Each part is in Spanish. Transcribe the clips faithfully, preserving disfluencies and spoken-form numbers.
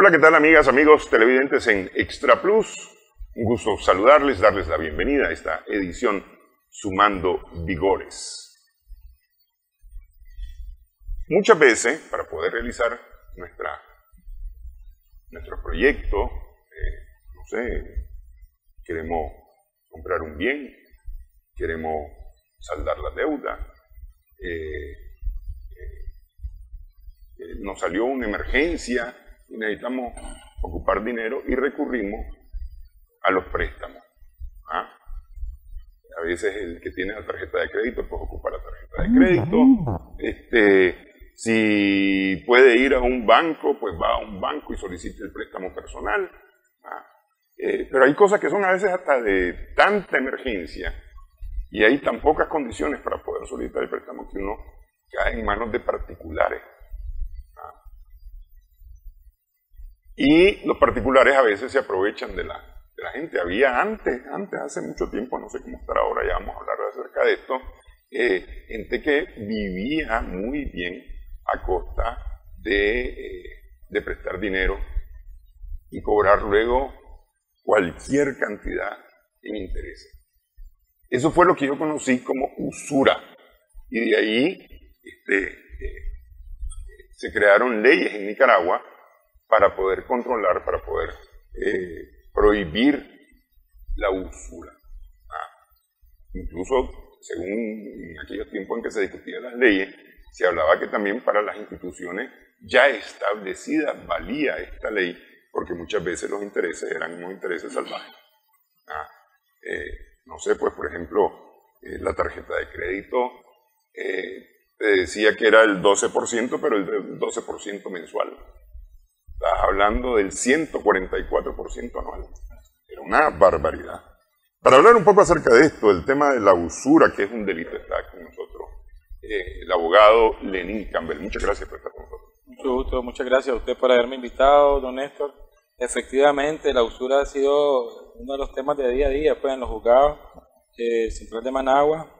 Hola, ¿qué tal, amigas, amigos televidentes en Extra Plus? Un gusto saludarles, darles la bienvenida a esta edición Sumando Vigores. Muchas veces, para poder realizar nuestra, nuestro proyecto, eh, no sé, queremos comprar un bien, queremos saldar la deuda, eh, eh, eh, nos salió una emergencia y necesitamos ocupar dinero y recurrimos a los préstamos. ¿Ah? A veces el que tiene la tarjeta de crédito pues ocupa la tarjeta de crédito. Este, si puede ir a un banco, pues va a un banco y solicita el préstamo personal. ¿Ah? Eh, pero hay cosas que son a veces hasta de tanta emergencia y hay tan pocas condiciones para poder solicitar el préstamo que uno cae en manos de particulares. Y los particulares a veces se aprovechan de la, de la gente. Había antes, antes, hace mucho tiempo, no sé cómo estará ahora, ya vamos a hablar acerca de esto, eh, gente que vivía muy bien a costa de, eh, de prestar dinero y cobrar luego cualquier cantidad en intereses. Eso fue lo que yo conocí como usura. Y de ahí este, eh, se crearon leyes en Nicaragua para poder controlar, para poder eh, prohibir la usura. Ah, incluso, según en aquellos tiempos en que se discutían las leyes, se hablaba que también para las instituciones ya establecidas valía esta ley, porque muchas veces los intereses eran unos intereses salvajes. Ah, eh, no sé, pues por ejemplo, eh, la tarjeta de crédito eh, te decía que era el doce por ciento, pero el doce por ciento mensual. Estás hablando del ciento cuarenta y cuatro por ciento anual. Era una barbaridad. Para hablar un poco acerca de esto, el tema de la usura, que es un delito, está con nosotros eh, el abogado Lenín Campbell. Muchas gracias por estar con nosotros. Mucho gusto, muchas gracias a usted por haberme invitado, don Néstor. Efectivamente, la usura ha sido uno de los temas de día a día pues, en los juzgados eh, central de Managua.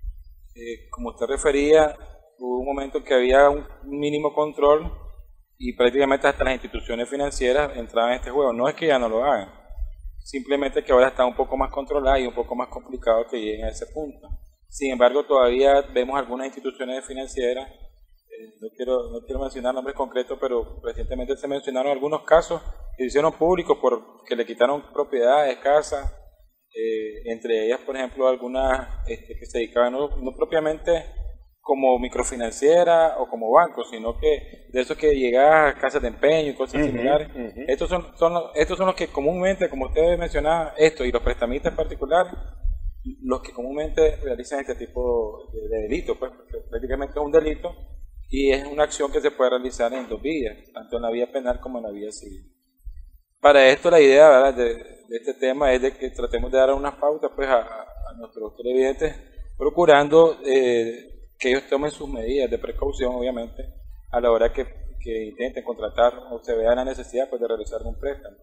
Eh, como usted refería, hubo un momento en que había un mínimo control y prácticamente hasta las instituciones financieras entraban en este juego. No es que ya no lo hagan, simplemente que ahora está un poco más controlada y un poco más complicado que lleguen a ese punto. Sin embargo, todavía vemos algunas instituciones financieras, eh, no, quiero, no quiero mencionar nombres concretos, pero recientemente se mencionaron algunos casos que se hicieron públicos porque le quitaron propiedades, casas, eh, entre ellas, por ejemplo, algunas este, que se dedicaban no, no propiamente como microfinanciera o como banco, sino que de esos que llegan a casas de empeño y cosas uh-huh, similares. Uh-huh. Estos son, son los, estos son los que comúnmente, como usted mencionaba, esto y los prestamistas particulares, los que comúnmente realizan este tipo de, de delito, pues, porque prácticamente es un delito y es una acción que se puede realizar en dos vías, tanto en la vía penal como en la vía civil. Para esto la idea, ¿verdad?, de, de este tema es de que tratemos de dar unas pautas pues, a, a nuestros televidentes, procurando eh, que ellos tomen sus medidas de precaución, obviamente, a la hora que, que intenten contratar o se vean la necesidad pues, de realizar un préstamo.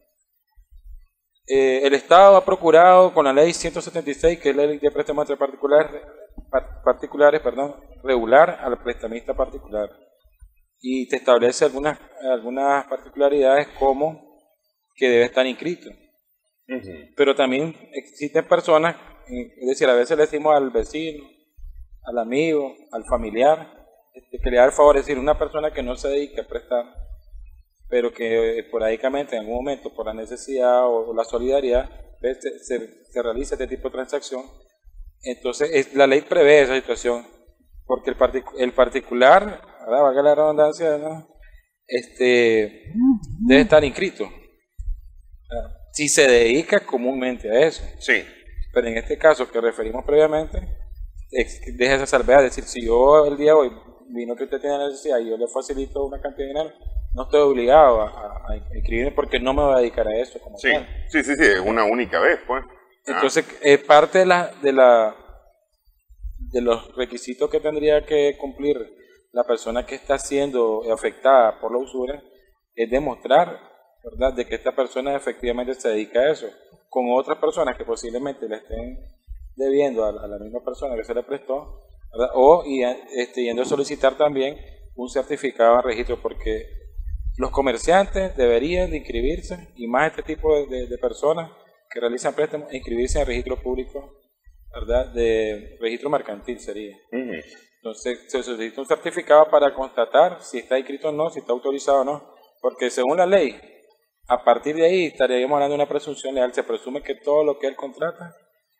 Eh, el Estado ha procurado, con la ley ciento setenta y seis, que es la ley de préstamos entre particulares, particulares perdón, regular al prestamista particular. Y te establece algunas, algunas particularidades como que debe estar inscrito. Uh-huh. Pero también existen personas, es decir, a veces le decimos al vecino, al amigo, al familiar, este, que le da el favor, es decir, una persona que no se dedica a prestar, pero que esporádicamente en algún momento por la necesidad o la solidaridad se, se, se realiza este tipo de transacción. Entonces es, la ley prevé esa situación, porque el, partic el particular, ¿verdad?, valga la redundancia, ¿no?, este, debe estar inscrito, ¿verdad?, si se dedica comúnmente a eso. Sí. Pero en este caso que referimos previamente, deja esa salvedad, es decir, si yo el día de hoy vino que usted tiene necesidad y yo le facilito una cantidad de dinero, no estoy obligado a, a, a inscribirme porque no me voy a dedicar a eso como sí, tal. Sí, sí, sí, es una única vez, pues. Entonces, eh, parte de, la, de, la, de los requisitos que tendría que cumplir la persona que está siendo afectada por la usura es demostrar, ¿verdad?, de que esta persona efectivamente se dedica a eso, con otras personas que posiblemente le estén debiendo a la, a la misma persona que se le prestó, ¿verdad?, o y, este, yendo a solicitar también un certificado de registro, porque Los comerciantes deberían de inscribirse, y más este tipo de, de, de personas que realizan préstamos, inscribirse en el registro público, ¿verdad? De registro mercantil sería. Uh-huh. Entonces se solicita un certificado para constatar si está inscrito o no, si está autorizado o no, porque según la ley, a partir de ahí estaríamos hablando de una presunción legal. Se presume que todo lo que él contrata,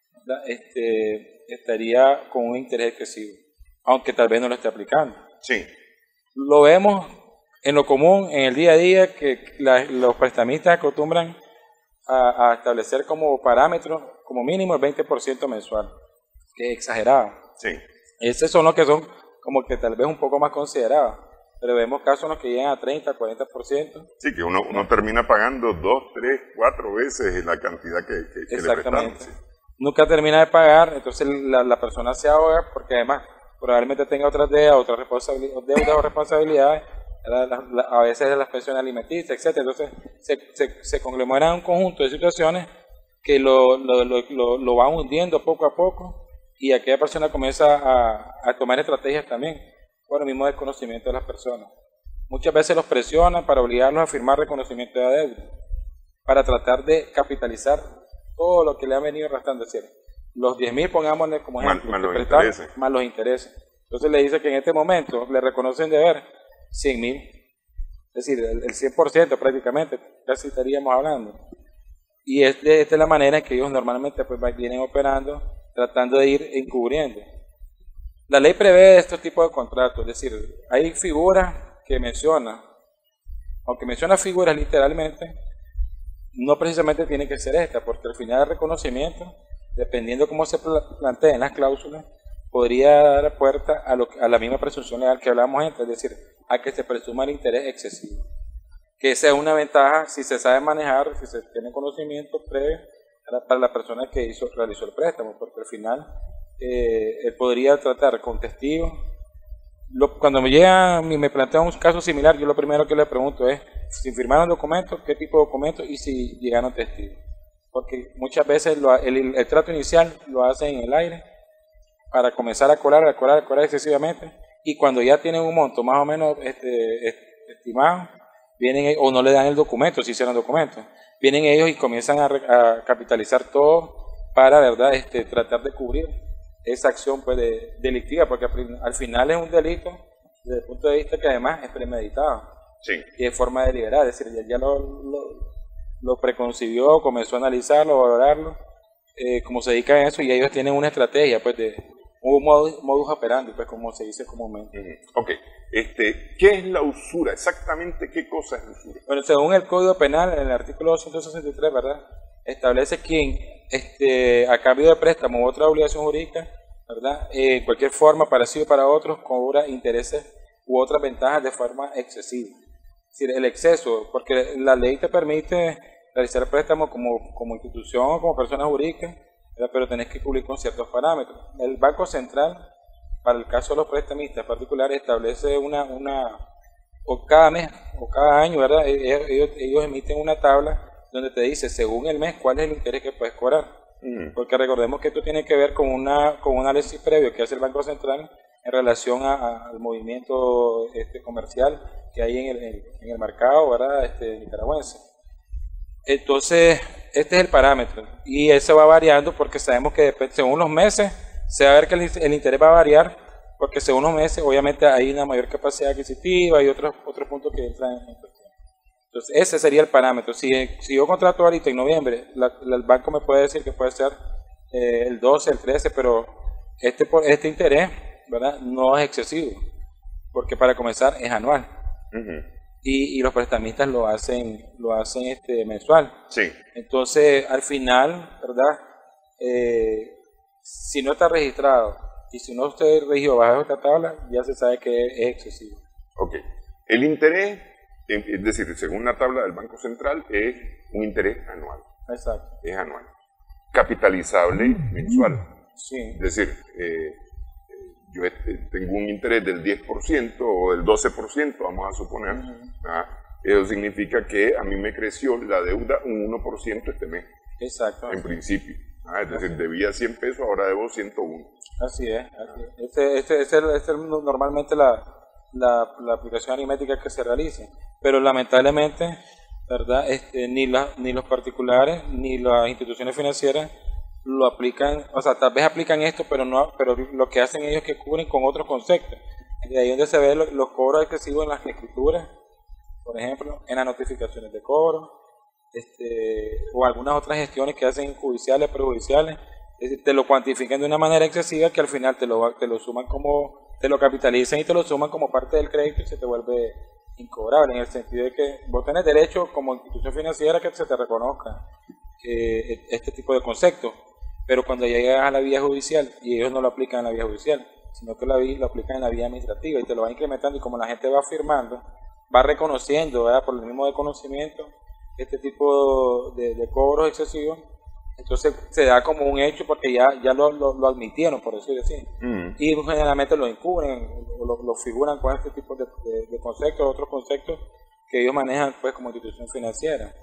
este, estaría con un interés excesivo, aunque tal vez no lo esté aplicando. Sí. Lo vemos en lo común, en el día a día, que la, los prestamistas acostumbran a, a establecer como parámetro, como mínimo el veinte por ciento mensual, que es exagerado. Sí. Esos son los que son como que tal vez un poco más considerados, pero vemos casos en los que llegan a treinta, cuarenta por ciento. Sí, que uno, uno termina pagando dos, tres, cuatro veces la cantidad que, que, que le prestamos. Sí. Nunca termina de pagar, entonces la, la persona se ahoga porque además probablemente tenga otras deudas, otras responsabilidades, deudas o responsabilidades, la, la, la, a veces de las pensiones alimenticias, etcétera. Entonces se, se, se conglomeran un conjunto de situaciones que lo, lo, lo, lo, lo van hundiendo poco a poco, y aquella persona comienza a, a tomar estrategias también por el mismo desconocimiento de las personas. Muchas veces los presionan para obligarlos a firmar reconocimiento de deuda, para tratar de capitalizar todo lo que le ha venido arrastrando. Es decir, los diez mil, pongámosle como ejemplo, más, más, los intereses. más los intereses. Entonces le dice que en este momento le reconocen deber cien mil, es decir, el, el cien por ciento prácticamente, casi estaríamos hablando. Y es de, esta es la manera en que ellos normalmente pues, vienen operando, tratando de ir encubriendo. La ley prevé estos tipos de contratos, es decir, hay figuras que menciona, aunque menciona figuras literalmente, no precisamente tiene que ser esta, porque al final el reconocimiento, dependiendo cómo se planteen las cláusulas, podría dar puerta a, lo, a la misma presunción legal que hablábamos antes, es decir, a que se presuma el interés excesivo. Que esa es una ventaja si se sabe manejar, si se tiene conocimiento previo para la persona que hizo, realizó el préstamo, porque al final eh, él podría tratar con testigos. Lo, cuando me llega, me plantea un caso similar, yo lo primero que le pregunto es si firmaron documentos, qué tipo de documentos y si llegaron testigos. Porque muchas veces lo, el, el trato inicial lo hacen en el aire para comenzar a cobrar, a cobrar, a cobrar excesivamente, y cuando ya tienen un monto más o menos este, estimado, vienen o no le dan el documento, si hicieron documentos, vienen ellos y comienzan a, a capitalizar todo para, verdad, este, tratar de cubrir esa acción pues, de, delictiva, porque al final es un delito desde el punto de vista que además es premeditado, sí, y de forma deliberada, es decir, ya, ya lo, lo, lo preconcibió, comenzó a analizarlo, a valorarlo, eh, como se dedica a eso, y ellos tienen una estrategia pues, de un modus, modus operandi, pues, como se dice comúnmente. Uh-huh. Ok, este, ¿qué es la usura? Exactamente, ¿qué cosa es la usura? Bueno, según el Código Penal, en el artículo doscientos sesenta y tres, ¿verdad?, establece quien, este, a cambio de préstamo u otra obligación jurídica, ¿verdad?, en eh, cualquier forma, para sí o para otros, cobra intereses u otras ventajas de forma excesiva. Es decir, el exceso, porque la ley te permite realizar préstamos como, como institución o como persona jurídica, pero tenés que cumplir con ciertos parámetros. El Banco Central, para el caso de los prestamistas particulares, establece una, una o cada mes o cada año, ¿verdad? Ellos, ellos emiten una tabla donde te dice, según el mes, cuál es el interés que puedes cobrar. Mm. Porque recordemos que esto tiene que ver con, una, con un análisis previo que hace el Banco Central en relación a, a, al movimiento este, comercial que hay en el, en, en el mercado, ¿verdad?, este, nicaragüense. Entonces, este es el parámetro, y eso va variando porque sabemos que según los meses se va a ver que el, el interés va a variar, porque según los meses obviamente hay una mayor capacidad adquisitiva y otros, otros puntos que entran en cuestión. Entonces, ese sería el parámetro. Si, si yo contrato ahorita en noviembre, la, la, el banco me puede decir que puede ser eh, el doce, el trece, pero este, este interés, ¿verdad?, no es excesivo, porque para comenzar es anual. Uh-huh. Y, y los prestamistas lo hacen lo hacen este mensual. Sí. Entonces, al final, ¿verdad?, Eh, si no está registrado y si no esté regido bajo esta tabla, ya se sabe que es excesivo. Ok. El interés, es decir, según la tabla del Banco Central, es un interés anual. Exacto. Es anual. Capitalizable mensual. Sí. Es decir, eh, yo tengo un interés del diez por ciento o del doce por ciento, vamos a suponer. Uh-huh. ¿Ah? Eso significa que a mí me creció la deuda un uno por ciento este mes. Exacto. En principio. ¿Ah? Es decir, debía cien pesos, ahora debo ciento uno. Así es. Así es. Este, este, este, este es normalmente la, la, la aplicación aritmética que se realice. Pero lamentablemente, ¿verdad? Este, ni, la, ni los particulares ni las instituciones financieras lo aplican, o sea, tal vez aplican esto, pero no, pero lo que hacen ellos es que cubren con otros conceptos. De ahí donde se ven los, los cobros excesivos en las escrituras, por ejemplo, en las notificaciones de cobro, este, o algunas otras gestiones que hacen judiciales, prejudiciales, es decir, te lo cuantifican de una manera excesiva que al final te lo, te lo suman como, te lo capitalizan y te lo suman como parte del crédito y se te vuelve incobrable, en el sentido de que vos tenés derecho como institución financiera que se te reconozca eh, este tipo de conceptos, pero cuando llegas a la vía judicial, y ellos no lo aplican en la vía judicial, sino que la vía, lo aplican en la vía administrativa y te lo van incrementando, y como la gente va firmando, va reconociendo, ¿verdad? Por el mismo de conocimiento, este tipo de, de cobros excesivos, entonces se da como un hecho porque ya, ya lo, lo, lo admitieron, por decirlo así, mm. y generalmente lo encubren, lo, lo figuran con este tipo de, de, de conceptos, otros conceptos que ellos manejan pues como institución financiera.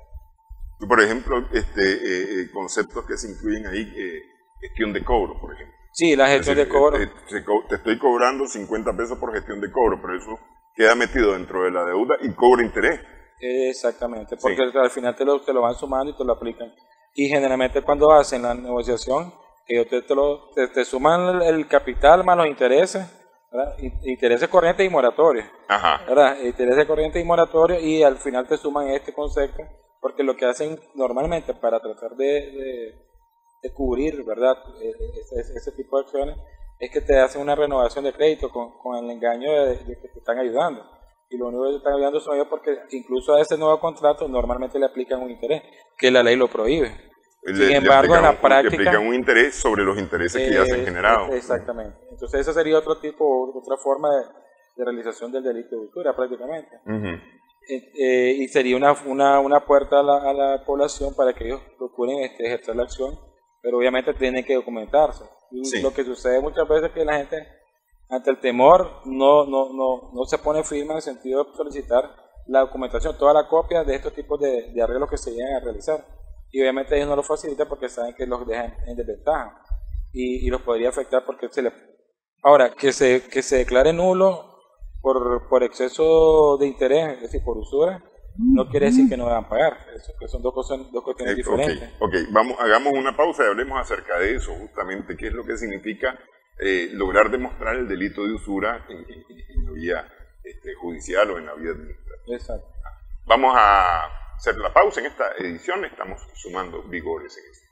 Por ejemplo, este eh, conceptos que se incluyen ahí, eh, gestión de cobro, por ejemplo. Sí, la gestión decir, de cobro. Te, te, te estoy cobrando cincuenta pesos por gestión de cobro, pero eso queda metido dentro de la deuda y cobra interés. Exactamente, porque sí. Al final te lo, te lo van sumando y te lo aplican. Y generalmente cuando hacen la negociación, ellos te, te, lo, te, te suman el, el capital más los intereses, ¿verdad? Intereses corrientes y moratorios. Ajá. ¿Verdad? Intereses corrientes y moratorios, y al final te suman este concepto, porque lo que hacen normalmente para tratar de, de, de cubrir, ¿verdad? Ese, ese tipo de acciones es que te hacen una renovación de crédito con, con el engaño de, de que te están ayudando. Y lo único que te están ayudando son ellos porque incluso a ese nuevo contrato normalmente le aplican un interés, que la ley lo prohíbe. Le, Sin embargo, en la un, práctica... Le aplican un interés sobre los intereses eh, que ya se han generado. Exactamente. Entonces esa sería otro tipo, otra forma de, de realización del delito de usura prácticamente. Uh-huh. eh, eh, y sería una, una, una puerta a la, a la población para que ellos procuren este, ejercer la acción, pero obviamente tienen que documentarse. Y sí. Lo que sucede muchas veces es que la gente, ante el temor, no, no, no, no se pone firme en el sentido de solicitar la documentación, toda la copia de estos tipos de, de arreglos que se llegan a realizar. Y obviamente ellos no lo facilitan porque saben que los dejan en desventaja y, y los podría afectar porque se le... Ahora, que se, que se declare nulo por, por exceso de interés, es decir, por usura, no quiere decir que no deban pagar. Eso, que son dos cosas, dos cuestiones eh, okay, diferentes. Ok, vamos, hagamos una pausa y hablemos acerca de eso, justamente, qué es lo que significa eh, lograr demostrar el delito de usura en, en, en la vía este, judicial o en la vía administrativa. Exacto. Vamos a hacer la pausa en esta edición, estamos sumando vigores en esto.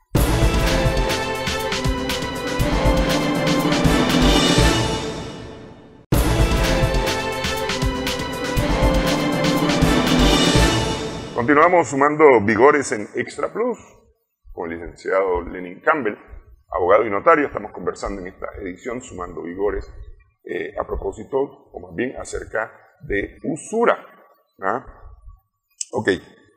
Continuamos sumando vigores en Extra Plus con el licenciado Lenin Campbell, abogado y notario. Estamos conversando en esta edición sumando vigores eh, a propósito, o más bien acerca de usura. ¿Ah? Ok.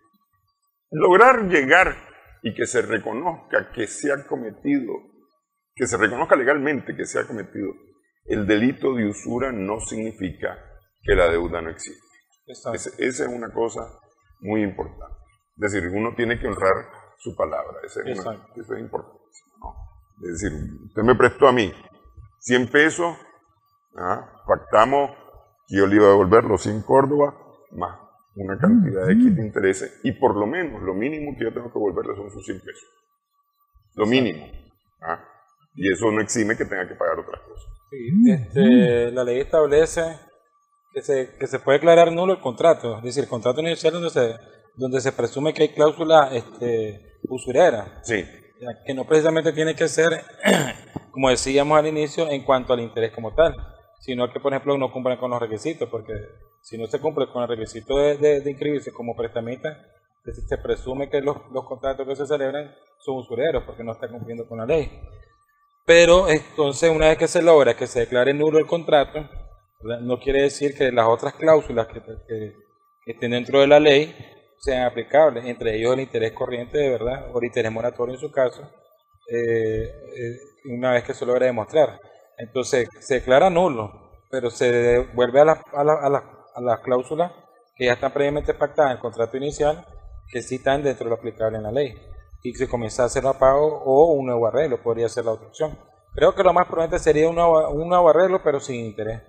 Lograr llegar y que se reconozca que se ha cometido, que se reconozca legalmente que se ha cometido el delito de usura no significa que la deuda no existe. Esa, esa es una cosa muy importante. Es decir, uno tiene que honrar su palabra. Esa es una, eso es importante, ¿no? Es decir, usted me prestó a mí cien pesos, ¿ah? Pactamos que yo le iba a devolver los cien Córdoba más una cantidad de X de intereses, y por lo menos, lo mínimo que yo tengo que devolverle son sus cien pesos. Lo mínimo. ¿Ah? Y eso no exime que tenga que pagar otras cosas. Sí, este, la ley establece que se, que se puede declarar nulo el contrato, es decir, el contrato inicial donde se, donde se presume que hay cláusula este, usurera. Sí. Que no precisamente tiene que ser, como decíamos al inicio, en cuanto al interés como tal, sino que, por ejemplo, no cumplan con los requisitos, porque si no se cumple con el requisito de, de, de inscribirse como prestamista, se presume que los, los contratos que se celebran son usureros, porque no están cumpliendo con la ley. Pero entonces, una vez que se logra que se declare nulo el contrato, ¿verdad? No quiere decir que las otras cláusulas que, que, que estén dentro de la ley sean aplicables, entre ellos el interés corriente de verdad, o el interés moratorio en su caso, eh, eh, una vez que se logra demostrar. Entonces se declara nulo, pero se devuelve a las a la, a la, a las cláusulas que ya están previamente pactadas en el contrato inicial, que sí están dentro de lo aplicable en la ley, y se comienza a hacer un pago o un nuevo arreglo, podría ser la otra opción. Creo que lo más prudente sería un nuevo, un nuevo arreglo, pero sin interés.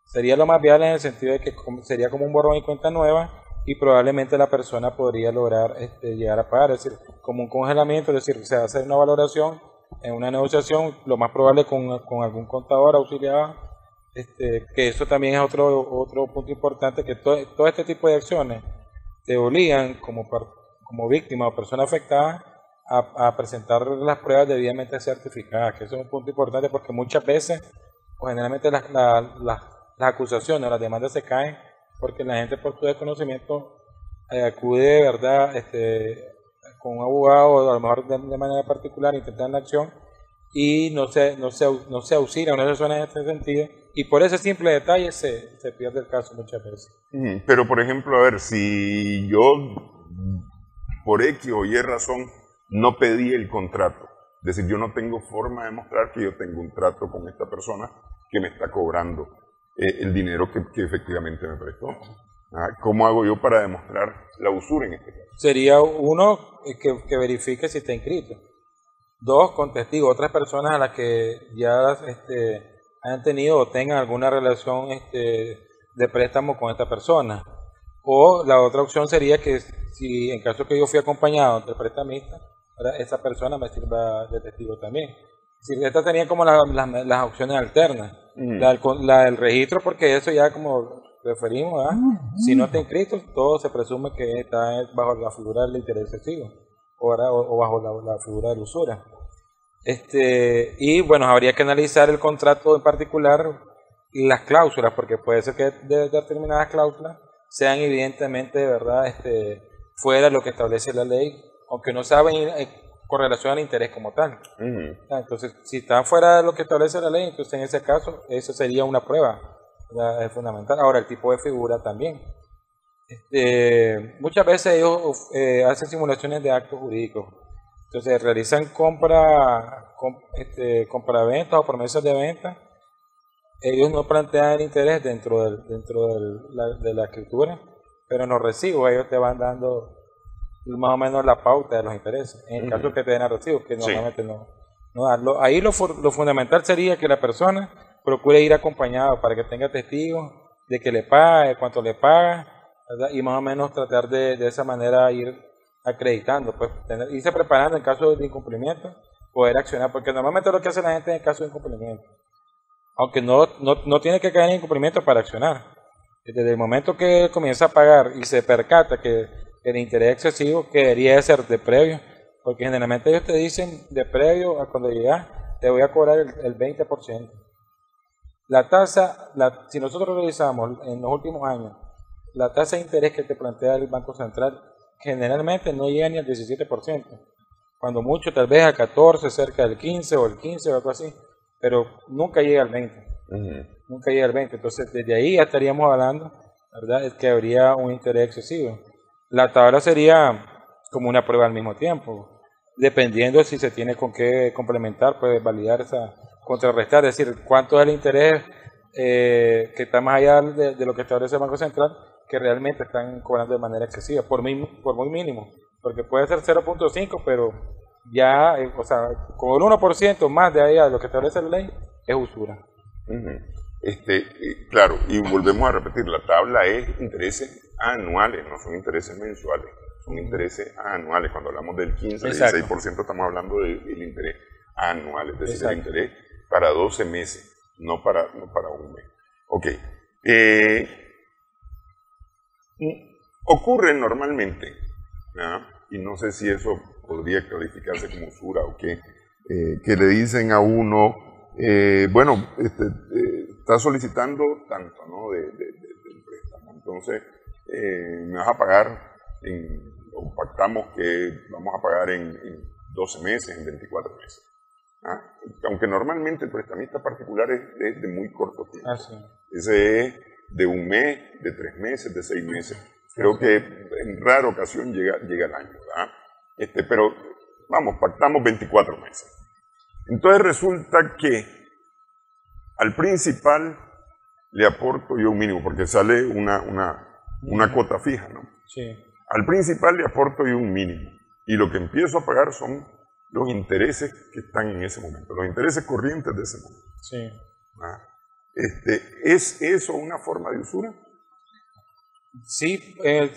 Sería lo más viable en el sentido de que sería como un borrón y cuenta nueva y probablemente la persona podría lograr este, llegar a pagar, es decir, como un congelamiento, es decir, se va a hacer una valoración en una negociación, lo más probable con, con algún contador auxiliar, este, que eso también es otro, otro punto importante, que to, todo este tipo de acciones te obligan como, como víctima o persona afectada a, a presentar las pruebas debidamente certificadas, que eso es un punto importante porque muchas veces, o generalmente las, las, las, las acusaciones o las demandas se caen porque la gente por su desconocimiento eh, acude, ¿verdad?, este, con un abogado o a lo mejor de, de manera particular intentan la acción y no se, no se, no se auxilia, no se suena en este sentido y por ese simple detalle se, se pierde el caso muchas veces. Pero por ejemplo, a ver, si yo por X o Y razón no pedí el contrato, es decir, yo no tengo forma de mostrar que yo tengo un trato con esta persona que me está cobrando eh, el dinero que, que efectivamente me prestó. ¿Ah? ¿Cómo hago yo para demostrar la usura en este caso? Sería uno que, que verifique si está inscrito. Dos, con testigos, otras personas a las que ya este, hayan tenido o tengan alguna relación este, de préstamo con esta persona. O la otra opción sería que si en caso que yo fui acompañado del prestamista, ¿verdad?, esa persona me sirva de testigo también. Si esta tenía como la, la, las opciones alternas. Mm. La, la del registro, porque eso ya como referimos, ¿verdad? Mm. Si no está inscrito, todo se presume que está bajo la figura del interés excesivo o, o bajo la, la figura de la usura. Este, y bueno, habría que analizar el contrato en particular y las cláusulas, porque puede ser que de determinadas cláusulas sean evidentemente de verdad este, fuera de lo que establece la ley, aunque no saben eh, con relación al interés como tal. Uh-huh. Entonces, si están fuera de lo que establece la ley, entonces en ese caso, eso sería una prueba, ¿verdad?, es fundamental. Ahora, el tipo de figura también. Este, muchas veces ellos eh, hacen simulaciones de actos jurídicos. Entonces, realizan compra, comp, este, compraventas o promesas de venta. Ellos no plantean el interés dentro, del, dentro del, la, de la escritura, pero en los recibos ellos te van dando más o menos la pauta de los intereses, en el uh-huh. caso que te den a recibos, que normalmente sí. no, no dan. Lo, ahí lo, lo fundamental sería que la persona procure ir acompañado para que tenga testigos de que le pague, cuánto le paga, ¿verdad?, y más o menos tratar de, de esa manera ir acreditando, pues tener, irse preparando en caso de incumplimiento, poder accionar, porque normalmente lo que hace la gente en caso de incumplimiento, aunque no, no, no tiene que caer en incumplimiento para accionar, desde el momento que comienza a pagar y se percata que el interés excesivo, que debería ser de previo, porque generalmente ellos te dicen de previo a cuando llegas, te voy a cobrar el, el veinte por ciento. La tasa, la, si nosotros revisamos en los últimos años, la tasa de interés que te plantea el Banco Central generalmente no llega ni al diecisiete por ciento, cuando mucho tal vez al catorce por ciento, cerca del quince por ciento o el quince por ciento o algo así, pero nunca llega al veinte por ciento, uh-huh. nunca llega al veinte por ciento, entonces desde ahí ya estaríamos hablando, ¿verdad?, es que habría un interés excesivo. La tabla sería como una prueba al mismo tiempo, dependiendo si se tiene con qué complementar, puede validar esa, contrarrestar, es decir, cuánto es el interés eh, que está más allá de, de lo que establece el Banco Central, que realmente están cobrando de manera excesiva, por muy, por muy mínimo, porque puede ser cero punto cinco, pero ya, eh, o sea, con el uno por ciento más de allá de lo que establece la ley, es usura. Uh-huh. Este, eh, claro, y volvemos a repetir, la tabla es intereses anuales, no son intereses mensuales, son intereses anuales. Cuando hablamos del quince, dieciséis por ciento estamos hablando del de interés anual, es decir, Exacto. el interés para doce meses, no para, no para un mes. Ok. Eh, ocurre normalmente, ¿no?, y no sé si eso podría calificarse como usura o qué, eh, que le dicen a uno, eh, bueno, este, eh, está solicitando tanto, ¿no?, de, de, de, del préstamo, entonces eh, me vas a pagar, en, o pactamos que vamos a pagar en, en doce meses, en veinticuatro meses. ¿Ah? Aunque normalmente el prestamista particular es de, de muy corto tiempo. Ah, sí. Ese es de un mes, de tres meses, de seis meses. Creo que en rara ocasión llega, llega el año, ¿verdad? Este, pero vamos, pactamos veinticuatro meses. Entonces resulta que al principal le aporto yo un mínimo, porque sale una, una, una cuota fija, ¿no? Sí. Al principal le aporto yo un mínimo. Y lo que empiezo a pagar son los intereses que están en ese momento, los intereses corrientes de ese momento. Sí. ¿Ah? Este, ¿Es eso una forma de usura? Sí, eh,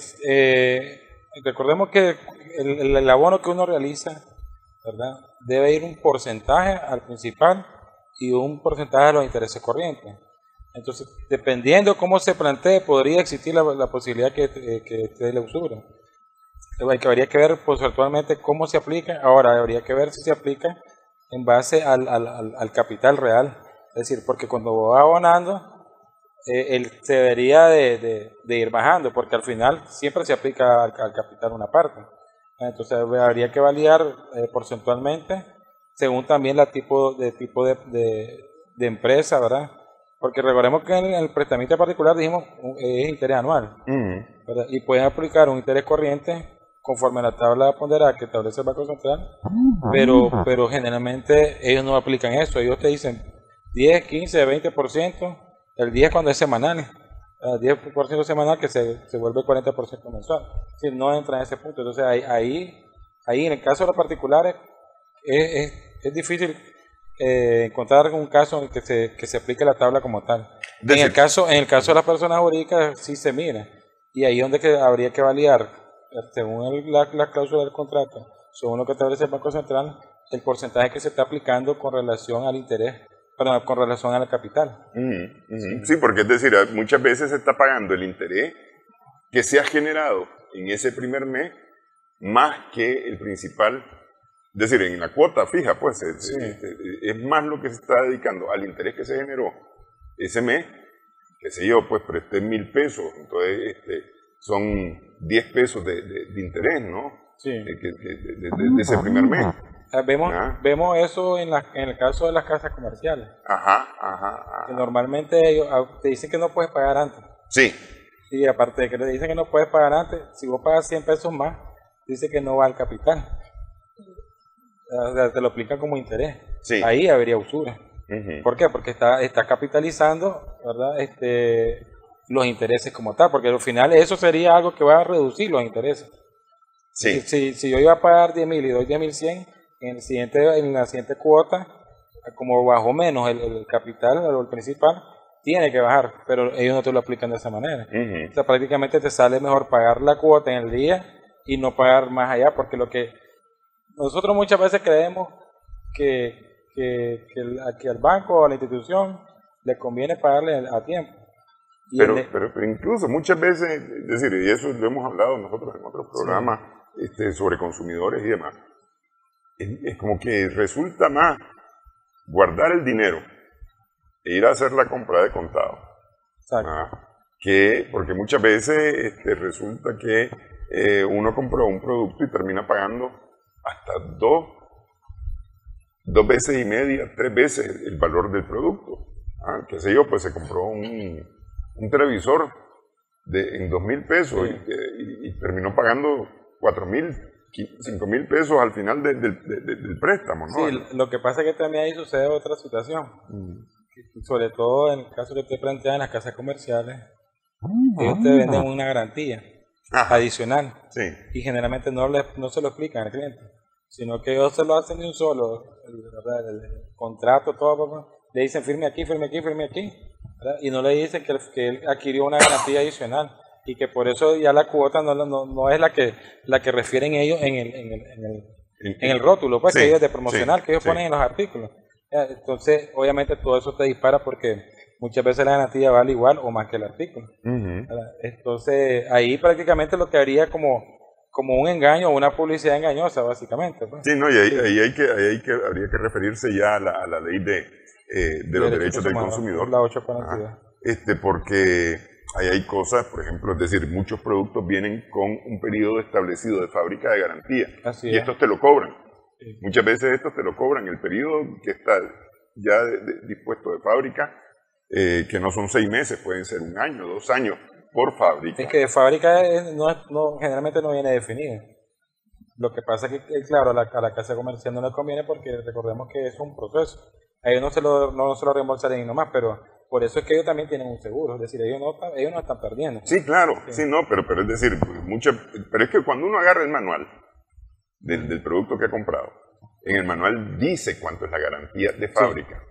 eh, recordemos que el, el, el abono que uno realiza, ¿verdad?, debe ir un porcentaje al principal y un porcentaje a los intereses corrientes. Entonces, dependiendo cómo se plantee, podría existir la, la posibilidad que, eh, que esté la usura. Hay que, habría que ver pues, actualmente cómo se aplica. Ahora, habría que ver si se aplica en base al, al, al, al capital real. Es decir, porque cuando va abonando, eh, él se debería de, de, de ir bajando, porque al final siempre se aplica al, al capital una parte. Entonces, habría que validar eh, porcentualmente, según también la tipo de tipo de, de, de empresa, ¿verdad? Porque recordemos que en el prestamista particular dijimos es interés anual, uh-huh. ¿verdad? Y pueden aplicar un interés corriente conforme a la tabla ponderada que establece el Banco Central, uh-huh. pero, pero generalmente ellos no aplican eso. Ellos te dicen diez, quince, veinte por ciento, el diez cuando es semanal, el diez por ciento semanal que se, se vuelve cuarenta por ciento mensual. Es decir, no entra en ese punto. Entonces ahí, ahí, ahí en el caso de los particulares es, es, es difícil Eh, encontrar un caso en que se, que se aplique la tabla como tal. En el caso, en el caso de las personas jurídicas sí se mira, y ahí es donde que habría que validar, según el, la, la cláusula del contrato, según lo que establece el Banco Central, el porcentaje que se está aplicando con relación al interés, perdón, con relación al capital. Uh-huh, uh-huh. Sí, porque es decir, muchas veces se está pagando el interés que se ha generado en ese primer mes más que el principal. Es decir, en la cuota fija, pues, es, sí. es, es más lo que se está dedicando al interés que se generó ese mes, qué sé yo, pues presté mil pesos, entonces este, son diez pesos de, de, de interés, ¿no? Sí. De, de, de, de, de ese primer mes. Vemos, ¿Ah? vemos eso en, la, en el caso de las casas comerciales. Ajá, ajá, ajá. Que normalmente ellos te dicen que no puedes pagar antes. Sí. Y aparte de que te dicen que no puedes pagar antes, si vos pagas cien pesos más, dice que no va al capital. O sea, te lo aplican como interés. Sí. Ahí habría usura. Uh-huh. ¿Por qué? Porque está, está capitalizando, ¿verdad?, este, los intereses como tal, porque al final eso sería algo que va a reducir los intereses. Sí. Si, si yo iba a pagar diez mil y doy diez mil cien, en, el siguiente, en la siguiente cuota, como bajó menos el, el capital o el principal, tiene que bajar, pero ellos no te lo aplican de esa manera. Uh-huh. O sea, prácticamente te sale mejor pagar la cuota en el día y no pagar más allá, porque lo que nosotros muchas veces creemos que, que, que, el, que al banco o a la institución le conviene pagarle a tiempo. Pero, el, pero, pero incluso muchas veces, es decir, y eso lo hemos hablado nosotros en otros programas sí. este, sobre consumidores y demás, es, es como que resulta más guardar el dinero e ir a hacer la compra de contado. Ah, que, porque muchas veces este, resulta que eh, uno compró un producto y termina pagando hasta dos, dos veces y media, tres veces el valor del producto. Ah, qué sé yo, pues se compró un, un televisor de, en dos mil pesos sí. y, y, y terminó pagando cuatro mil, cinco mil pesos al final de, de, de, de, del préstamo, ¿no? Sí, lo que pasa es que también ahí sucede otra situación. Mm. Sobre todo en el caso que te plantean en las casas comerciales, mm. ellos te venden una garantía Ajá. adicional sí. y generalmente no, le, no se lo explican al cliente, sino que ellos se lo hacen de un solo, el, el, el contrato, todo, le dicen firme aquí, firme aquí, firme aquí, ¿verdad? Y no le dicen que, que él adquirió una garantía adicional y que por eso ya la cuota no, no, no es la que la que refieren ellos en el, en el, en el, en el rótulo, pues sí, que ellos de promocional sí, que ellos sí. ponen en los artículos. Entonces, obviamente todo eso te dispara porque muchas veces la garantía vale igual o más que el artículo. Uh-huh. Entonces, ahí prácticamente lo que haría como como un engaño o una publicidad engañosa, básicamente. Pues. Sí, no, y ahí, sí. ahí, hay que, ahí hay que, habría que referirse ya a la, a la ley de, eh, de los derechos del consumidor. La ocho cuarenta y dos. Ah, este, porque ahí hay cosas, por ejemplo, es decir, muchos productos vienen con un periodo establecido de fábrica de garantía. Así y es. estos te lo cobran. Sí. Muchas veces estos te lo cobran el periodo que está ya de, de, dispuesto de fábrica, eh, que no son seis meses, pueden ser un año, dos años. Por fábrica. Es que de fábrica es, no, no, generalmente no viene definido. Lo que pasa es que, claro, a la, a la casa comercial no le conviene porque recordemos que es un proceso. A ellos no se lo, no se lo reembolsarían nomás, pero por eso es que ellos también tienen un seguro. Es decir, ellos no, ellos no están perdiendo. Sí, claro, sí, sí no, pero, pero es decir, mucha, pero es que cuando uno agarra el manual del, del producto que ha comprado, en el manual dice cuánto es la garantía de fábrica.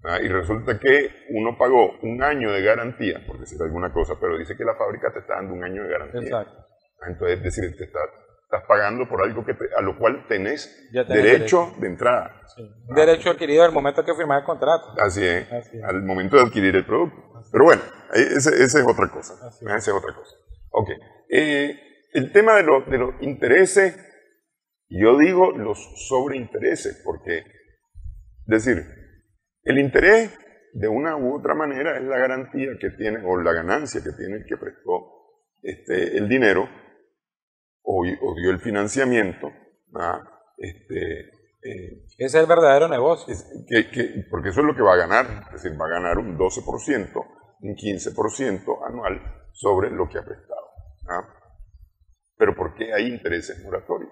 ¿verdad? Y resulta que uno pagó un año de garantía, por decir alguna cosa, pero dice que la fábrica te está dando un año de garantía. Exacto. Entonces, es decir, te está, estás pagando por algo que te, a lo cual tenés, Ya tenés derecho, derecho de entrada. Sí. Un derecho adquirido al momento que firmás el contrato. Así es, Así es. al momento de adquirir el producto. Pero bueno, esa es otra cosa. Así Esa es otra cosa. Ok. Eh, el tema de, lo, de los intereses, yo digo los sobreintereses, porque, es decir, el interés de una u otra manera es la garantía que tiene, o la ganancia que tiene el que prestó este, el dinero, o, o dio el financiamiento, ¿verdad? Este, eh, Ese es el verdadero negocio. es, que, que, porque eso es lo que va a ganar, es decir, va a ganar un doce por ciento, un quince por ciento anual sobre lo que ha prestado. ¿Ah? Pero ¿por qué hay intereses moratorios?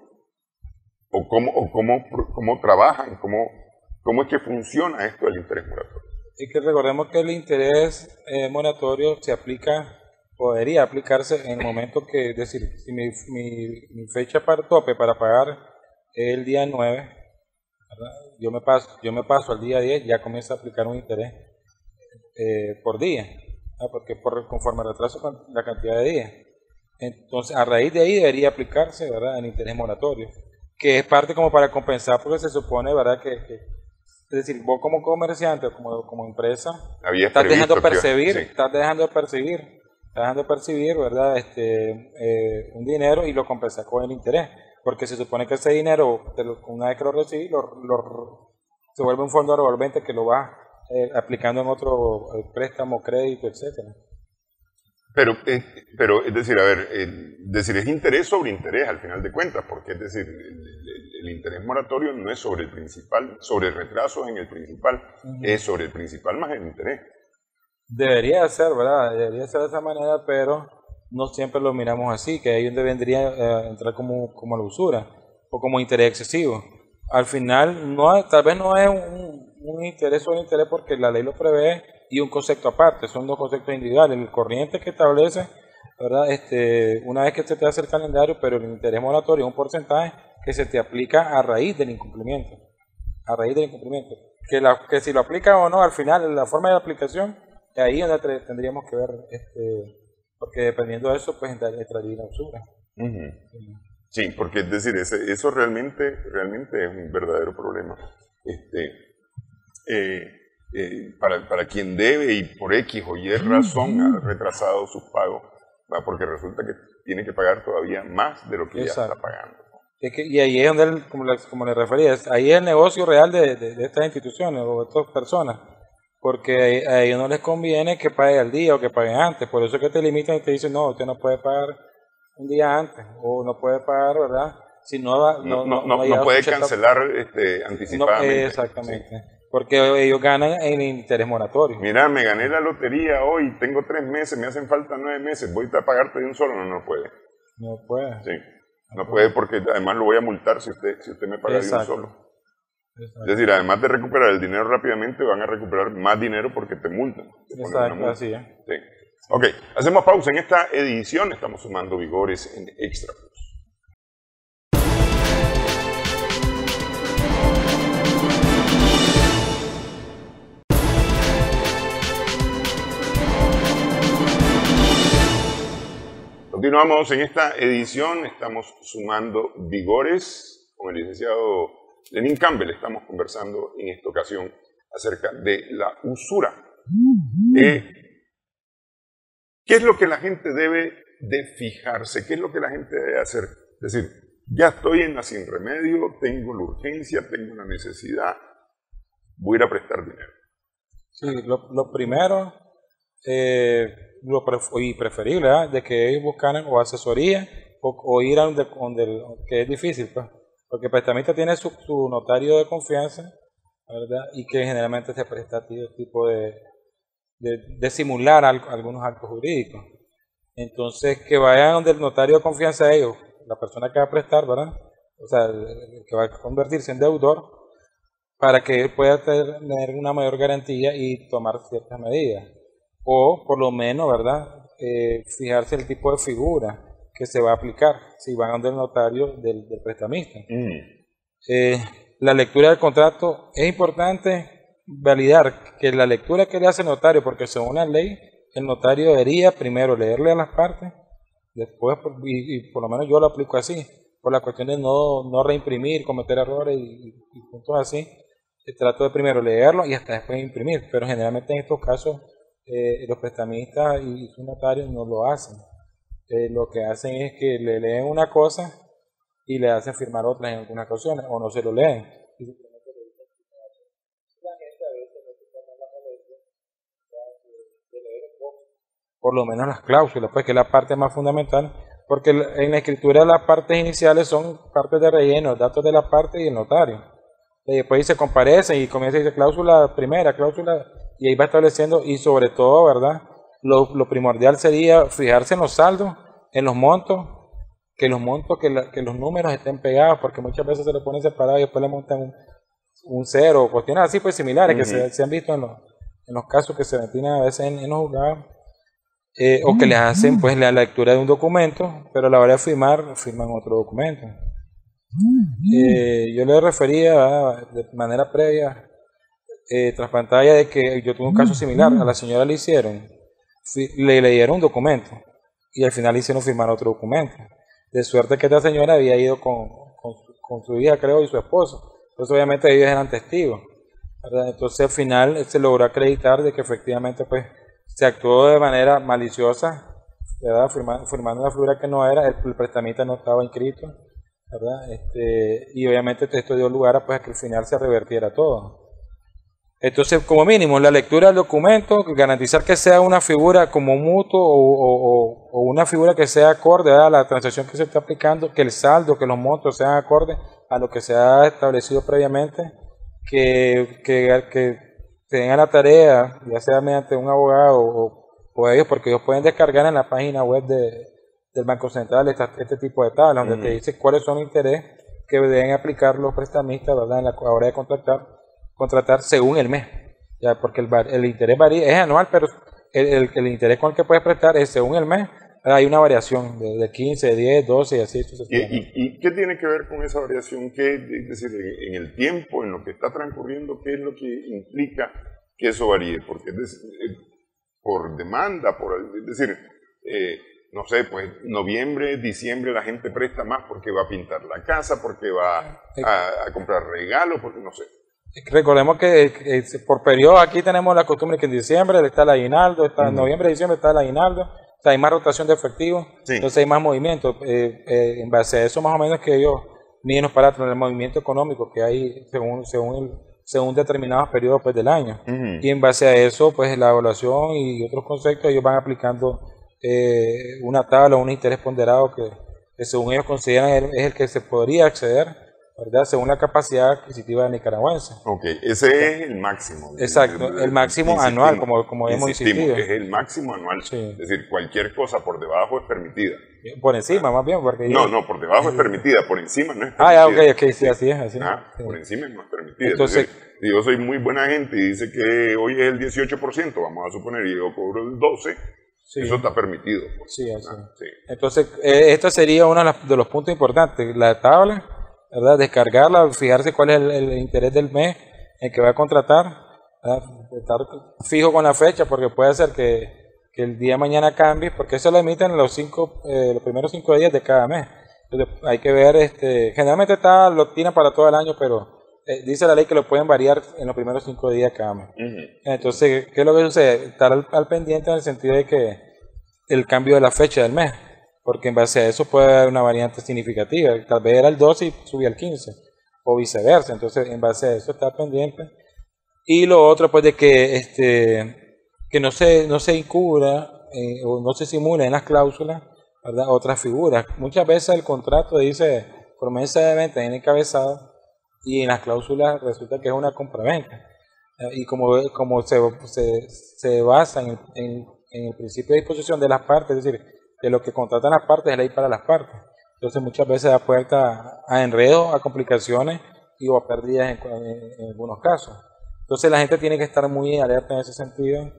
¿O cómo, o cómo, cómo trabajan? ¿Cómo, ¿Cómo es que funciona esto del interés moratorio? Y que recordemos que el interés eh, moratorio se aplica, podría aplicarse en el momento que, es decir, si mi, mi, mi fecha para tope para pagar es el día nueve, ¿verdad? Yo me paso, yo me paso al día diez, ya comienza a aplicar un interés eh, por día, ¿verdad? Porque por, conforme retraso con la cantidad de días. Entonces, a raíz de ahí debería aplicarse, ¿verdad?, el interés moratorio, que es parte como para compensar, porque se supone, ¿verdad?, que, que es decir, vos como comerciante o como, como empresa, Habías estás dejando previsto que- percibir, sí. estás dejando de percibir, estás dejando de percibir, ¿verdad?, este, eh, un dinero y lo compensas con el interés, porque se supone que ese dinero, te lo- una vez que lo recibís, lo, lo- se vuelve un fondo revolvente que lo vas eh, aplicando en otro eh, préstamo, crédito, etcétera. Pero, eh, pero, es decir, a ver, el, decir, es interés sobre interés al final de cuentas, porque es decir, el, el- el interés moratorio no es sobre el principal, sobre retrasos en el principal, Ujú. es sobre el principal más el interés. Debería ser, ¿verdad? Debería ser de esa manera, pero no siempre lo miramos así, que ahí es donde vendría a entrar como, como la usura o como interés excesivo. Al final, no hay- tal vez no es un, un interés o un interés porque la ley lo prevé y un concepto aparte, son dos conceptos individuales. El corriente que establece, ¿verdad? Este, una vez que se te hace el calendario, pero el interés moratorio es un porcentaje que se te aplica a raíz del incumplimiento. A raíz del incumplimiento. Que, la, que si lo aplica o no, al final, la forma de aplicación, ahí es donde tre- tendríamos que ver, este, porque dependiendo de eso, pues entraría entraría la usura. Ujú. Sí, porque es decir, ese- eso realmente, realmente es un verdadero problema. Este, eh, eh, para, para quien debe y por X o Y razón ha retrasado sus pagos, ¿va? Porque resulta que tiene que pagar todavía más de lo que ya Exacto. está pagando. Es que, y ahí es donde, el- como, le- como le refería, es- ahí es el negocio real de, de- de estas instituciones o de estas personas, porque a ellos no les conviene que pague al día o que pague antes, por eso es que te limitan y te dicen, no, usted no puede pagar un día antes, o no puede pagar, ¿verdad? Si no, va- No, no, no, no, ha no llegado puede su check-up. cancelar este, No, anticipadamente. eh, exactamente, porque ellos ganan en interés moratorio. Mira, me gané la lotería hoy, tengo tres meses, me hacen falta nueve meses, voy a pagarte de un solo. No, no puede. No puede. Sí, no puede porque además lo voy a multar si usted, si usted me paga de un Exacto. solo. Exacto. Es decir, además de recuperar el dinero rápidamente, van a recuperar más dinero porque te multan. Te ponen una Exacto, multa. así es. Sí. Ok, hacemos pausa en esta edición, estamos sumando vigores en Extra Plus. Continuamos en esta edición, estamos sumando vigores con el licenciado Lenín Campbell. Estamos conversando en esta ocasión acerca de la usura. Eh, ¿Qué es lo que la gente debe de fijarse? ¿Qué es lo que la gente debe hacer? Es decir, ya estoy en la sin remedio, tengo la urgencia, tengo la necesidad, voy a ir a prestar dinero. Sí, lo, lo primero, eh, lo pref- y preferible, ¿verdad? De que ellos buscaran o asesoría o, o ir a donde, donde el- que es difícil, pues, porque el prestamista tiene su, su notario de confianza, ¿verdad? Y que generalmente se presta a este tipo de, de, de simular al- algunos actos jurídicos. Entonces, que vayan donde el notario de confianza de ellos, la persona que va a prestar, ¿verdad? O sea, el, el que va a convertirse en deudor, para que él pueda tener una mayor garantía y tomar ciertas medidas. O, por lo menos, ¿verdad? Eh, fijarse el tipo de figura que se va a aplicar, si van donde el notario del, del prestamista. Mm. Eh, la lectura del contrato es importante, validar que la lectura que le hace el notario, porque según la ley, el notario debería primero leerle a las partes, después, y, y por lo menos yo lo aplico así, por la cuestión de no, no reimprimir, cometer errores y, y puntos así, trato de primero leerlo y hasta después imprimir, pero generalmente en estos casos eh, los prestamistas y sus notarios no lo hacen. Eh, lo que hacen es que le leen una cosa y le hacen firmar otra en algunas ocasiones, o no se lo leen. Por lo menos las cláusulas, pues que es la parte más fundamental, porque en la escritura las partes iniciales son partes de relleno, datos de la parte y el notario. Y después dice comparece y comienza a decir cláusula primera, cláusula, y ahí va estableciendo, y sobre todo, ¿verdad? Lo, lo primordial sería fijarse en los saldos, en los montos, que los montos, que, la, que los números estén pegados, porque muchas veces se le ponen separados y después le montan un, un cero, cuestiones así pues similares, uh-huh. que se, se han visto en los, en los casos que se detienen a veces en, en los juzgados. Eh, o que les hacen pues la lectura de un documento, pero a la hora de firmar, firman otro documento. Eh, yo le refería ¿verdad? de manera previa, eh, tras pantalla, de que yo tuve un caso similar. A la señora le hicieron, le leyeron un documento y al final le hicieron firmar otro documento. De suerte que esta señora había ido con, con, con su hija, creo, y su esposo. Entonces obviamente ellos eran testigos, ¿verdad? Entonces al final se logró acreditar de que efectivamente pues se actuó de manera maliciosa, ¿verdad? Firmando, firmando una figura que no era, el, el prestamista no estaba inscrito, ¿verdad? Este, y obviamente esto dio lugar a, pues, a que al final se revertiera todo. Entonces, como mínimo, la lectura del documento, garantizar que sea una figura como mutuo o, o, o una figura que sea acorde a la transacción que se está aplicando, que el saldo, que los montos sean acordes a lo que se ha establecido previamente, que, que, que tengan la tarea, ya sea mediante un abogado o, o ellos, porque ellos pueden descargar en la página web de, del Banco Central este, este tipo de tablas, donde uh-huh. te dice cuáles son los intereses que deben aplicar los prestamistas, ¿verdad? En la hora de contratar, contratar según el mes, ya, porque el, el interés varía, es anual, pero el, el, el interés con el que puedes prestar es según el mes. Hay una variación de, de quince, diez, doce y así. ¿Y, y, ¿Y qué tiene que ver con esa variación? ¿Qué, es decir, en el tiempo, en lo que está transcurriendo, qué es lo que implica que eso varíe? Porque es decir, por demanda, por, es decir, eh, no sé, pues noviembre, diciembre la gente presta más porque va a pintar la casa, porque va a, a comprar regalos, porque no sé. Recordemos que, que por periodo aquí tenemos la costumbre que en diciembre está el aguinaldo, está en uh-huh. noviembre, diciembre está el aguinaldo. O sea, hay más rotación de efectivo, sí. Entonces hay más movimiento. Eh, eh, en base a eso, más o menos, que ellos miden los parámetros del movimiento económico que hay según según, el, según determinados periodos pues, del año. Uh-huh. Y en base a eso, pues la evaluación y otros conceptos, ellos van aplicando eh, una tabla o un interés ponderado que, que según ellos consideran es el que se podría acceder, ¿verdad? Según la capacidad adquisitiva de nicaragüense. Ok, ese es el máximo. Exacto, el, el, el máximo insistimos, anual, como, como hemos insistido. Es el máximo anual, sí. Es decir, cualquier cosa por debajo es permitida. Por encima, ah. más bien. Porque no, yo... no, por debajo es permitida, por encima no es permitida. Ah, ya, ok, ok, sí, así es. Así ah, sí. Por encima no es permitida. Entonces, Entonces, si yo soy muy buena gente y dice que hoy es el dieciocho por ciento, vamos a suponer, y yo cobro el doce por ciento, sí. Eso está permitido. Pues. Sí, así. Ah, sí. Entonces, eh, este sería uno de los puntos importantes, la tabla, ¿verdad? Descargarla, fijarse cuál es el, el interés del mes en que va a contratar, ¿verdad? Estar fijo con la fecha, porque puede ser que, que el día de mañana cambie, porque eso lo emiten los cinco, eh, los primeros cinco días de cada mes. Entonces hay que ver, este, generalmente está, lo tienen para todo el año, pero eh, dice la ley que lo pueden variar en los primeros cinco días de cada mes. Uh-huh. Entonces, ¿qué es lo que sucede? Estar al, al pendiente en el sentido de que el cambio de la fecha del mes, porque en base a eso puede haber una variante significativa, tal vez era el doce y subía al quince, o viceversa. Entonces en base a eso está pendiente. Y lo otro pues de que este que no se no se incubra eh, o no se simule en las cláusulas, ¿verdad? Otras figuras. Muchas veces el contrato dice promesa de venta en encabezado y en las cláusulas resulta que es una compraventa, y como como se se, se basa en, en, en el principio de disposición de las partes, es decir, que lo que contratan las partes es ley para las partes. Entonces muchas veces da puerta a enredos, a complicaciones y o a pérdidas en, en, en algunos casos. Entonces la gente tiene que estar muy alerta en ese sentido.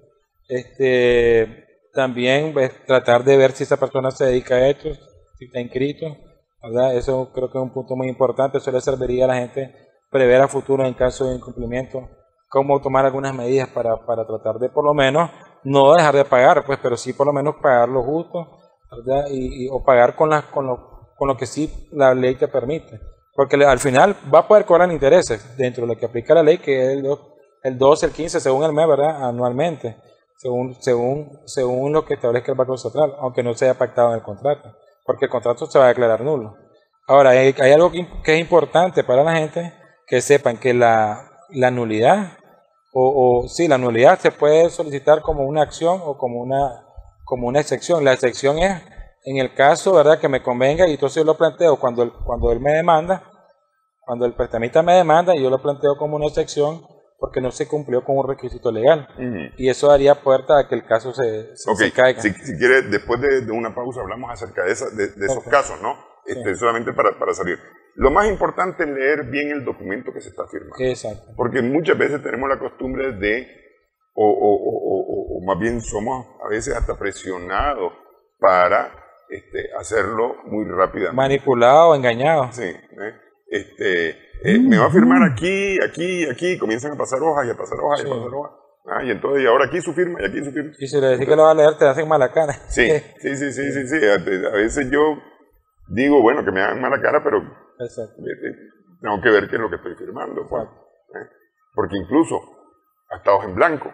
Este, también pues, tratar de ver si esa persona se dedica a esto, si está inscrito, ¿verdad? Eso creo que es un punto muy importante. Eso le serviría a la gente prever a futuro en caso de incumplimiento cómo tomar algunas medidas para, para tratar de por lo menos no dejar de pagar, pues, pero sí por lo menos pagar lo justo, ¿verdad? Y, y, o pagar con, las, con, lo, con lo que sí la ley te permite. Porque le, al final va a poder cobrar intereses dentro de lo que aplica la ley, que es el, el doce, el quince, según el mes, ¿verdad? Anualmente, según, según, según lo que establezca el Banco Central, aunque no se haya pactado en el contrato, porque el contrato se va a declarar nulo. Ahora, hay, hay algo que, que es importante para la gente, que sepan que la, la nulidad, o, o sí, la nulidad se puede solicitar como una acción o como una, como una excepción. La excepción es en el caso, ¿verdad?, que me convenga, y entonces yo lo planteo cuando él, cuando él me demanda, cuando el prestamista me demanda, y yo lo planteo como una excepción porque no se cumplió con un requisito legal. Uh-huh. Y eso daría puerta a que el caso se, se, okay. se caiga. Si, si quiere, después de, de una pausa hablamos acerca de, esa, de, de esos okay. casos, ¿no? Este, sí. Solamente para, para salir. Lo más importante es leer bien el documento que se está firmando. Exacto. Porque muchas veces tenemos la costumbre de, o, o, o, o, o más bien somos a veces hasta presionados para este, hacerlo muy rápidamente. Manipulado, engañado. Sí. ¿eh? Este, eh, mm, me va a firmar mm. aquí, aquí, aquí, comienzan a pasar hojas y a pasar hojas sí. y a pasar hojas. Ah, y entonces, y ahora aquí su firma y aquí su firma. Y si le decís que lo va a leer, te hacen mala cara. Sí, sí, sí, sí, sí, sí. A, a veces yo digo, bueno, que me hagan mala cara, pero exacto. tengo que ver qué es lo que estoy firmando. Pues, ¿eh? Porque incluso, hasta hoja en blanco.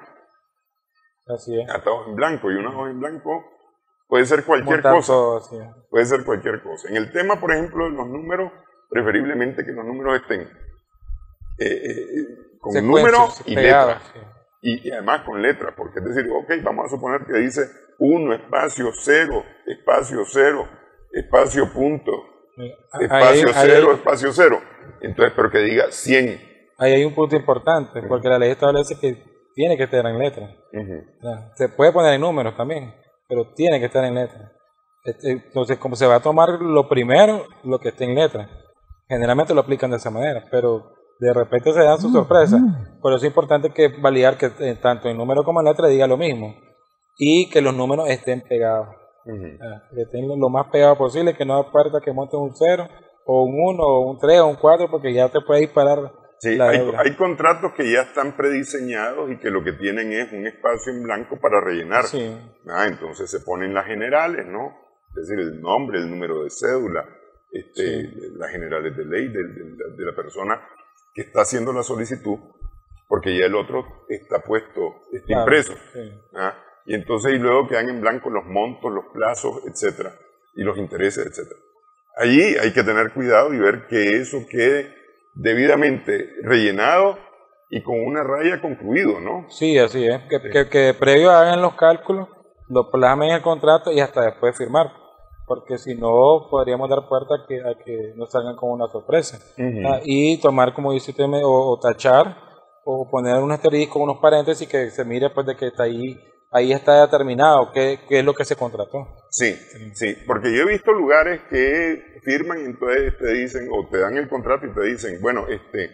Así es. Hasta hoja en blanco, y una hoja en blanco puede ser cualquier Montar cosa. Todo, así es. Puede ser cualquier cosa. En el tema, por ejemplo, de los números, preferiblemente que los números estén eh, eh, con números y letras. Sí. Y, y además con letras, porque es decir, ok, vamos a suponer que dice uno, espacio, cero, espacio, cero, espacio, punto, sí. espacio, ahí, cero, ahí, espacio, cero. Entonces, pero que diga cien. Ahí hay un punto importante, uh-huh. porque la ley establece que tiene que estar en letras. Uh-huh. Se puede poner en números también, pero tiene que estar en letras. Entonces, como se va a tomar lo primero, lo que esté en letras. Generalmente lo aplican de esa manera, pero de repente se dan sus sorpresas. Por eso es importante que validar que eh, tanto en número como en letra diga lo mismo y que los números estén pegados. Uh-huh. ah, que estén lo más pegado posible, que no aparta que montes un cero o un uno o un tres o un cuatro, porque ya te puede disparar. Sí, la hay, hay contratos que ya están prediseñados y que lo que tienen es un espacio en blanco para rellenar. Sí. Ah, entonces se ponen las generales, ¿no? Es decir, el nombre, el número de cédula, este, sí. las generales de ley de, de, de la persona que está haciendo la solicitud, porque ya el otro está puesto, está claro, impreso. Sí. ¿Ah? Y entonces y luego quedan en blanco los montos, los plazos, etcétera, y los intereses, etcétera. Allí hay que tener cuidado y ver que eso quede debidamente rellenado y con una raya concluido, ¿no? Sí, así es. Que, sí. que, que previo hagan los cálculos, lo plasmen en el contrato y hasta después firmar. Porque si no, podríamos dar puerta a que, a que nos salgan con una sorpresa. Uh-huh. ¿Ah? Y tomar, como dice usted, o, o tachar, o poner un asterisco, unos paréntesis, que se mire pues de que está ahí, ahí está determinado qué, qué es lo que se contrató. Sí, sí, sí, porque yo he visto lugares que firman y entonces te dicen, o te dan el contrato y te dicen, bueno, este,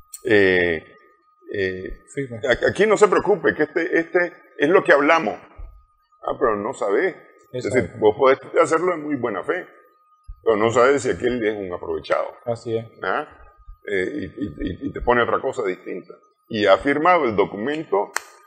eh, eh, aquí no se preocupe, que este, este es lo que hablamos. Ah, pero no sabés. Es decir, vos podés hacerlo en muy buena fe, pero no sabes si aquel es un aprovechado. Así es. ¿Ah? Eh, y, y, y te pone otra cosa distinta. Y ha firmado el documento,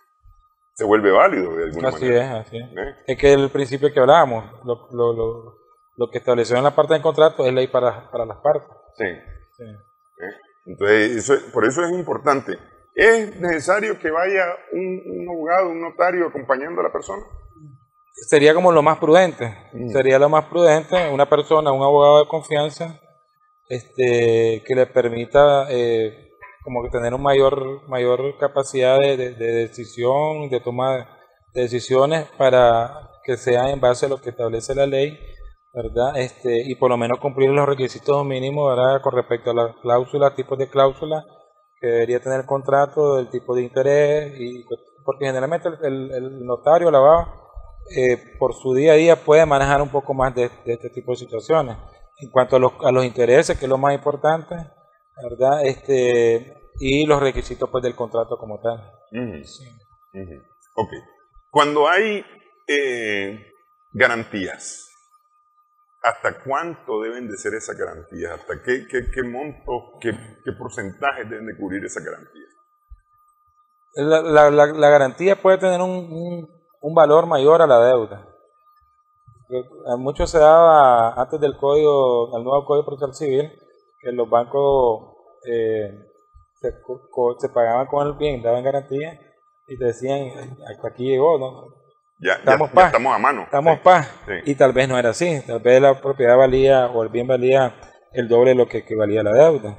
se vuelve válido de alguna así manera. Así es, así es. ¿Eh? Es que el principio que hablábamos, lo, lo, lo, lo que estableció en la parte del contrato es ley para, para las partes. Sí. sí. ¿Eh? Entonces, eso, por eso es importante. ¿Es necesario que vaya un, un abogado, un notario acompañando a la persona? Sería como lo más prudente, mm. sería lo más prudente, una persona, un abogado de confianza, este, que le permita eh, como que tener una mayor, mayor capacidad de, de, de decisión, de toma de decisiones para que sea en base a lo que establece la ley, ¿verdad? Este, y por lo menos cumplir los requisitos mínimos, ¿verdad? Con respecto a las cláusulas, tipos de cláusulas que debería tener el contrato, el tipo de interés, y porque generalmente el, el, el notario, el abogado, Eh, por su día a día puede manejar un poco más de, de este tipo de situaciones. En cuanto a los, a los intereses, que es lo más importante, ¿verdad? Este, y los requisitos pues del contrato como tal. Uh-huh. Sí. Uh-huh. Ok. Cuando hay eh, garantías, ¿hasta cuánto deben de ser esas garantías? ¿Hasta qué, qué, qué monto, qué, qué porcentaje deben de cubrir esas garantías? La, la, la, la garantía puede tener un, un, un valor mayor a la deuda. Mucho se daba antes del código, al nuevo Código Procesal Civil, que los bancos eh, se, se pagaban con el bien, daban garantía y te decían, hasta aquí llegó, ¿no? Ya, estamos, ya, ya estamos a mano. Estamos sí, paz. Sí. Y tal vez no era así, tal vez la propiedad valía o el bien valía el doble de lo que, que valía la deuda.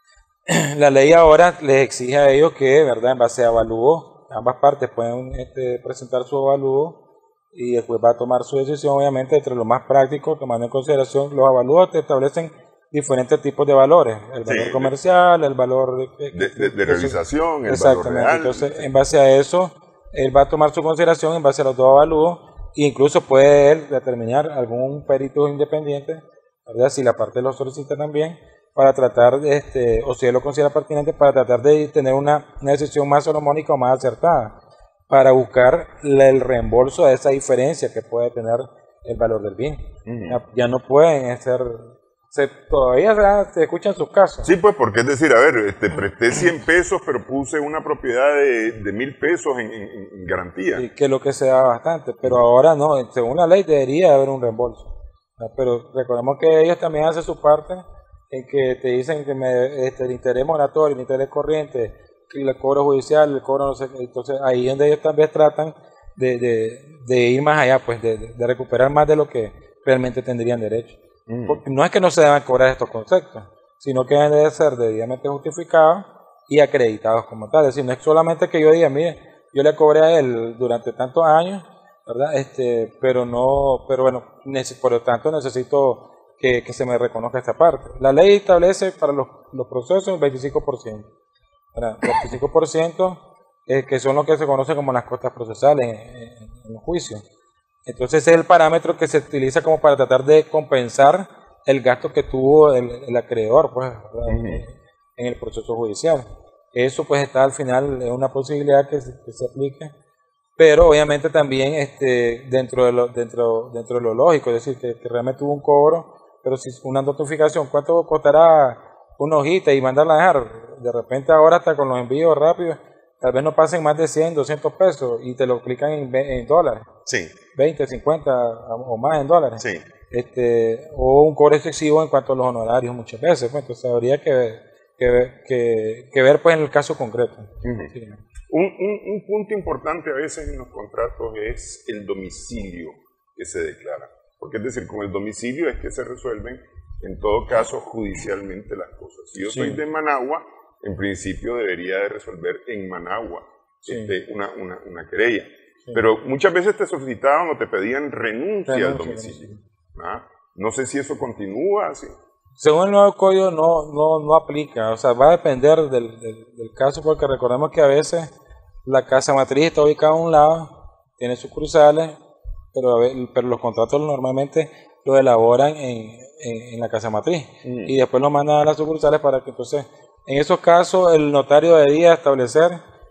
La ley ahora les exige a ellos que, ¿verdad?, en base a avalúo, ambas partes pueden este, presentar su avalúo y después va a tomar su decisión, obviamente, entre lo más práctico, tomando en consideración los avalúos te establecen diferentes tipos de valores, el valor sí, comercial, el valor de, de, de, de realización, el valor real. Entonces, en base a eso, él va a tomar su consideración en base a los dos avalúos e incluso puede él determinar algún perito independiente, ¿verdad?, si la parte lo solicita también, para tratar, de, este, o si él lo considera pertinente, para tratar de tener una, una decisión más solomónica o más acertada, para buscar la, el reembolso de esa diferencia que puede tener el valor del bien. Uh-huh. ya, ya no pueden ser, se, todavía se, se escuchan sus casos. Sí, pues, porque es decir, a ver, te presté cien pesos, pero puse una propiedad de, de mil pesos en, en, en garantía. Sí, que es lo que se da bastante, pero ahora no, según la ley debería haber un reembolso. Pero recordemos que ellos también hacen su parte, en que te dicen que me, este, el interés moratorio, el interés corriente, el cobro judicial, el cobro no sé, entonces ahí es donde ellos también tratan de, de, de ir más allá, pues de, de recuperar más de lo que realmente tendrían derecho. Mm. Porque no es que no se deban cobrar estos conceptos, sino que deben de ser debidamente justificados y acreditados como tal. Es decir, no es solamente que yo diga, mire, yo le cobré a él durante tantos años, ¿verdad? Este, pero no, pero bueno, por lo tanto necesito Que, que se me reconozca esta parte. La ley establece para los, los procesos el veinticinco por ciento. ¿verdad? veinticinco por ciento eh, que son lo que se conoce como las costas procesales en, en, en los juicios. Entonces ese es el parámetro que se utiliza como para tratar de compensar el gasto que tuvo el, el acreedor pues, uh-huh. en, en el proceso judicial. Eso pues está al final, es una posibilidad que se, que se aplique, pero obviamente también este, dentro, de lo, dentro, dentro de lo lógico, es decir, que, que realmente hubo un cobro. Pero si una notificación, ¿cuánto costará una hojita y mandarla a dejar? De repente ahora hasta con los envíos rápidos, tal vez no pasen más de cien, doscientos pesos y te lo aplican en, en dólares. Sí. veinte, cincuenta o más en dólares. Sí. Este, o un cobro excesivo en cuanto a los honorarios muchas veces. Pues, entonces habría que, que, que, que ver pues en el caso concreto. Uh-huh. Sí. un, un, un punto importante a veces en los contratos es el domicilio que se declara. Porque es decir, con el domicilio es que se resuelven, en todo caso, judicialmente las cosas. Si yo sí. soy de Managua, en principio debería de resolver en Managua sí. este, una, una, una querella. Sí. Pero muchas veces te solicitaban o te pedían renuncia, renuncia al domicilio. ¿Ah? No sé si eso continúa así. Según el nuevo código no, no, no aplica, o sea, va a depender del, del, del caso, porque recordemos que a veces la casa matriz está ubicada a un lado, tiene sucursales, Pero, pero los contratos normalmente los elaboran en, en, en la casa matriz mm. y después los mandan a las sucursales para que entonces, en esos casos, el notario debería establecer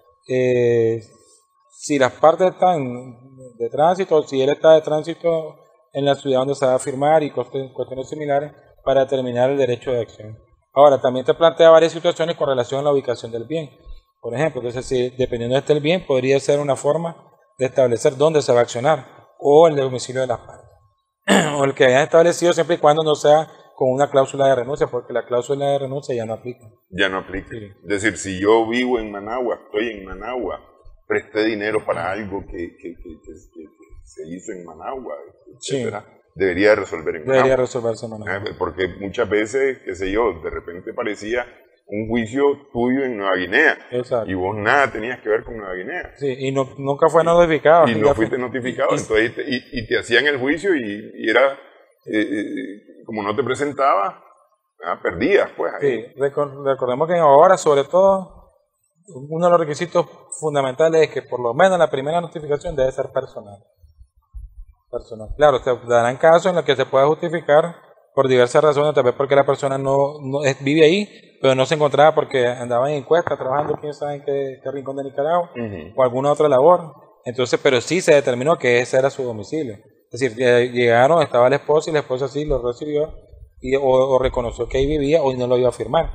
eh, si las partes están de tránsito, si él está de tránsito en la ciudad donde se va a firmar y cuestiones similares para determinar el derecho de acción. Ahora, también te plantea varias situaciones con relación a la ubicación del bien. Por ejemplo, entonces, si, dependiendo de este el bien, podría ser una forma de establecer dónde se va a accionar, o el domicilio de las partes, o el que hayan establecido siempre y cuando no sea con una cláusula de renuncia, porque la cláusula de renuncia ya no aplica. Ya no aplica. Sí. Es decir, si yo vivo en Managua, estoy en Managua, presté dinero para algo que, que, que, que, que se hizo en Managua, etcétera, sí. debería resolver en Managua. Debería resolverse en Managua. Porque muchas veces, qué sé yo, de repente parecía un juicio tuyo en Nueva Guinea. Exacto. Y vos nada tenías que ver con Nueva Guinea. Sí, y no, nunca fue notificado. Y, y no fuiste notificado, y, entonces, y, y te hacían el juicio y, y era, eh, eh, como no te presentabas, ah, perdías, pues. Ahí. Sí, recordemos que ahora, sobre todo, uno de los requisitos fundamentales es que por lo menos la primera notificación debe ser personal. Personal. Claro, se darán casos en los que se pueda justificar por diversas razones, tal vez porque la persona no, no es, vive ahí, pero no se encontraba porque andaba en encuesta, trabajando quién sabe en qué, qué rincón de Nicaragua, uh-huh. o alguna otra labor. Entonces, pero sí se determinó que ese era su domicilio. Es decir, llegaron, estaba la esposa y la esposa sí lo recibió y, o, o reconoció que ahí vivía o no lo iba a firmar.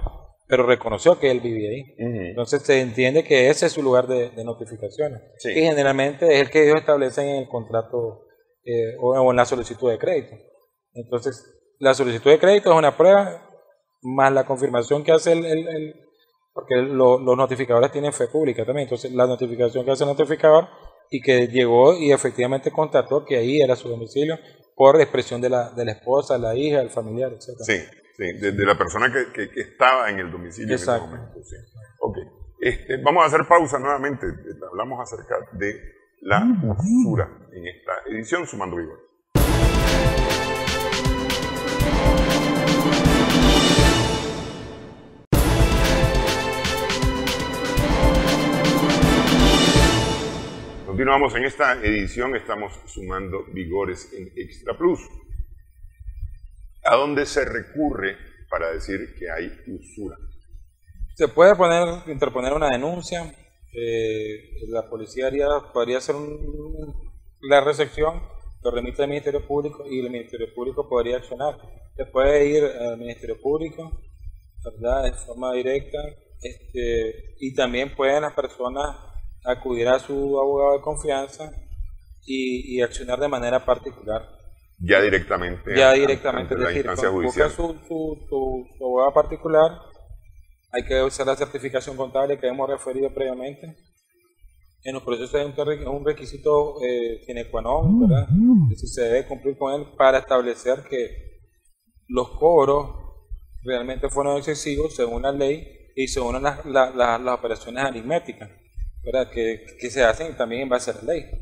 pero reconoció que él vivía ahí. Uh-huh. Entonces se entiende que ese es su lugar de, de notificaciones, sí. Y generalmente es el que ellos establecen en el contrato eh, o, o en la solicitud de crédito. Entonces la solicitud de crédito es una prueba más la confirmación que hace el, el, el porque lo, los notificadores tienen fe pública también, entonces la notificación que hace el notificador y que llegó y efectivamente constató que ahí era su domicilio por expresión de la, de la esposa, la hija, el familiar, etcétera. Sí, sí, de, de la persona que, que, que estaba en el domicilio. Exacto. En ese momento. Sí. Ok, este, vamos a hacer pausa nuevamente, hablamos acerca de la usura en esta edición Sumando Vigor. Continuamos en esta edición, estamos sumando vigores en Extra Plus. ¿A dónde se recurre para decir que hay usura? Se puede poner, interponer una denuncia, eh, la policía haría, podría hacer un, la recepción, lo remite al Ministerio Público y el Ministerio Público podría accionar. Se puede ir al Ministerio Público, ¿verdad?, de forma directa, este, y también pueden las personas acudir a su abogado de confianza y, y accionar de manera particular. Ya directamente. Ya directamente, es decir, busca su, su, su, su abogado particular, hay que usar la certificación contable que hemos referido previamente. En los procesos es un, un requisito eh, sine qua non, ¿verdad? Es decir, se debe cumplir con él para establecer que los cobros realmente fueron excesivos según la ley y según las, las, las, las operaciones aritméticas, ¿verdad?, que, que se hacen también en base a la ley.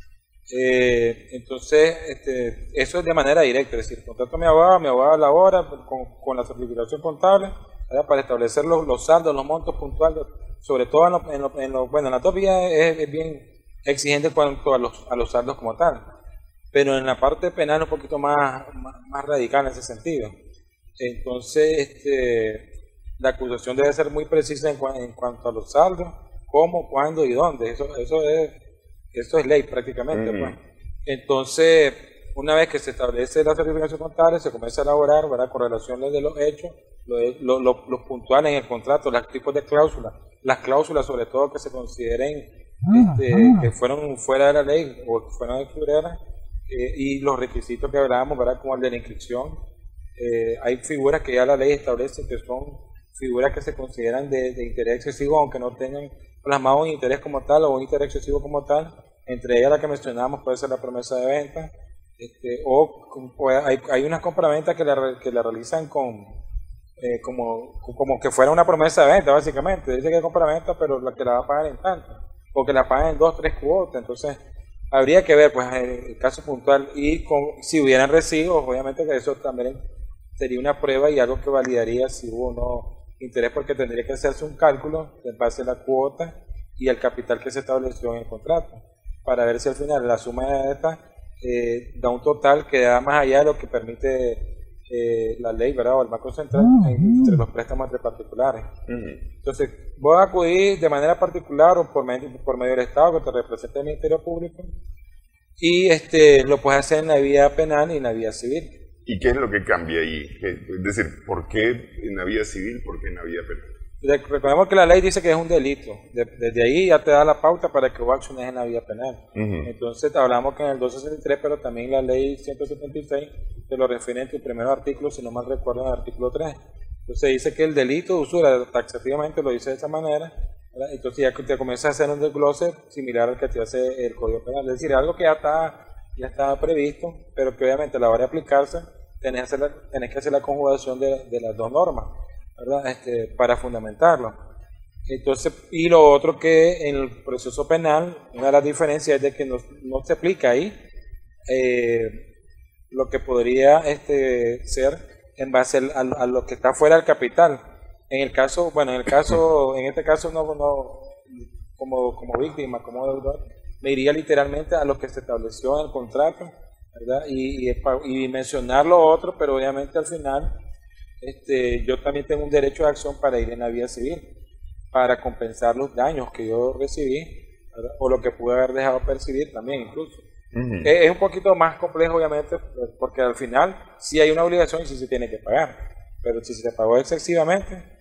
Eh, entonces, este, eso es de manera directa, es decir, contrato a mi abogado, mi abogado labora con, con la certificación contable, ¿verdad?, para establecer los, los saldos, los montos puntuales, sobre todo en, lo, en, lo, en lo, bueno, en la dos vías es, es bien exigente en cuanto a los, a los saldos como tal, pero en la parte penal es un poquito más, más, más radical en ese sentido. Entonces, este, la acusación debe ser muy precisa en, en cuanto a los saldos, cómo, cuándo y dónde, eso, eso, es, eso es ley prácticamente. Uh-huh. Pues. Entonces, una vez que se establece la certificación contable, se comienza a elaborar, ¿verdad?, correlaciones de los hechos, los lo, lo, lo puntuales en el contrato, los tipos de cláusulas, las cláusulas sobre todo que se consideren este, uh-huh. que fueron fuera de la ley o que fueron excluidas, eh, y los requisitos que hablábamos, ¿verdad?, como el de la inscripción. Eh, hay figuras que ya la ley establece que son figuras que se consideran de, de interés excesivo, aunque no tengan plasmado un interés como tal o un interés excesivo como tal. Entre ellas la que mencionamos puede ser la promesa de venta, este, o, o hay, hay unas compraventas que la, que la realizan con eh, como, como que fuera una promesa de venta, básicamente. Dice que es compraventa, pero la que la va a pagar en tanto, o que la pagan en dos, tres cuotas. Entonces habría que ver pues el caso puntual, y con, si hubieran recibos, obviamente que eso también sería una prueba y algo que validaría si hubo o no interés, porque tendría que hacerse un cálculo en base a la cuota y el capital que se estableció en el contrato, para ver si al final la suma de estas eh, da un total que da más allá de lo que permite eh, la ley, ¿verdad?, o el Banco Central, uh-huh. entre los préstamos entre particulares. Uh-huh. Entonces, voy a acudir de manera particular o por medio, por medio del Estado que te represente el Ministerio Público, y este lo puedes hacer en la vía penal y en la vía civil. ¿Y qué es lo que cambia ahí? Es decir, ¿por qué en la vía civil, por qué en la vía penal? Recordemos que la ley dice que es un delito. Desde ahí ya te da la pauta para que vos acciones en la vía penal. Uh-huh. Entonces hablamos que en el doscientos sesenta y tres, pero también la ley ciento setenta y seis te lo refiere en tu primer artículo, si no mal recuerdo, en el artículo tres. Entonces dice que el delito de usura taxativamente lo dice de esa manera, ¿verdad? Entonces ya te comienza a hacer un desglose similar al que te hace el Código Penal. Es decir, algo que ya está... ya estaba previsto, pero que obviamente a la hora de aplicarse tenés que hacer la, tenés que hacer la conjugación de, de las dos normas, ¿verdad?, este, para fundamentarlo. Entonces, y lo otro que en el proceso penal, una de las diferencias es de que no, no se aplica ahí eh, lo que podría este, ser en base a, a lo que está fuera del capital. En el caso, bueno, en el caso, en este caso no, no como, como víctima, como deudor, me iría literalmente a lo que se estableció en el contrato, ¿verdad? Y, y, y mencionar lo otro, pero obviamente al final este, yo también tengo un derecho de acción para ir en la vía civil, para compensar los daños que yo recibí, ¿verdad?, o lo que pude haber dejado percibir también incluso. Uh-huh. es, es un poquito más complejo obviamente, porque al final sí hay una obligación y sí se tiene que pagar, pero si se pagó excesivamente,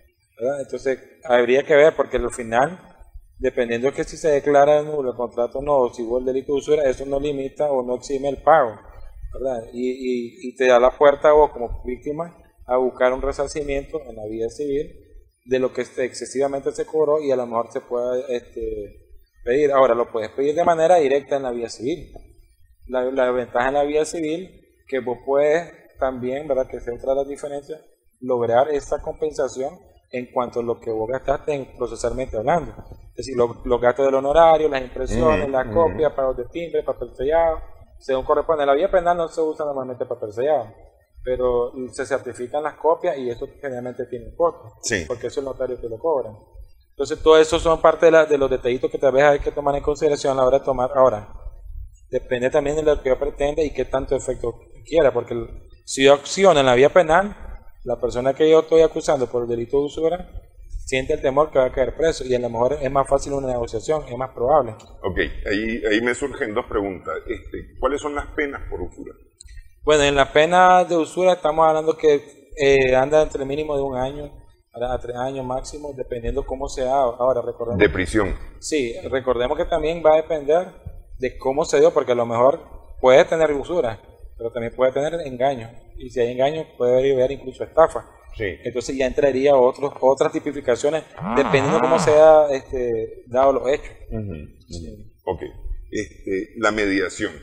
¿verdad? Entonces, habría que ver, porque al final, dependiendo de que si se declara nulo el contrato o no, o si hubo el delito de usura, eso no limita o no exime el pago, ¿verdad? Y, y, y te da la puerta a vos como víctima a buscar un resarcimiento en la vía civil de lo que excesivamente se cobró y a lo mejor se pueda este, pedir. Ahora, lo puedes pedir de manera directa en la vía civil. La, la ventaja en la vía civil que vos puedes también, ¿verdad? Que es otra de las diferencias, lograr esa compensación en cuanto a lo que vos gastaste en procesalmente hablando. Es decir, los, los gastos del honorario, las impresiones, mm, las mm. copias, pagos de timbre, papel sellado, según corresponde. En la vía penal no se usa normalmente papel sellado, pero se certifican las copias y eso generalmente tiene un costo, sí, porque eso es el notario que lo cobra. Entonces, todo eso son parte de, la, de los detallitos que tal vez hay que tomar en consideración a la hora de tomar. Ahora, depende también de lo que yo pretenda y qué tanto efecto quiera, porque si yo acciono en la vía penal, la persona que yo estoy acusando por el delito de usura siente el temor que va a caer preso y a lo mejor es más fácil una negociación, es más probable. Ok, ahí, ahí me surgen dos preguntas. Este, ¿Cuáles son las penas por usura? Bueno, en la pena de usura estamos hablando que eh, anda entre mínimo de un año a tres años máximo, dependiendo cómo sea. Ahora, recordemos. De prisión. Sí, recordemos que también va a depender de cómo se dio, porque a lo mejor puede tener usura, pero también puede tener engaño. Y si hay engaño, puede haber incluso estafa. Sí. Entonces ya entraría otros, otras tipificaciones, dependiendo de cómo sea este, dado los hechos. Uh-huh. Sí. Ok. Este, la mediación.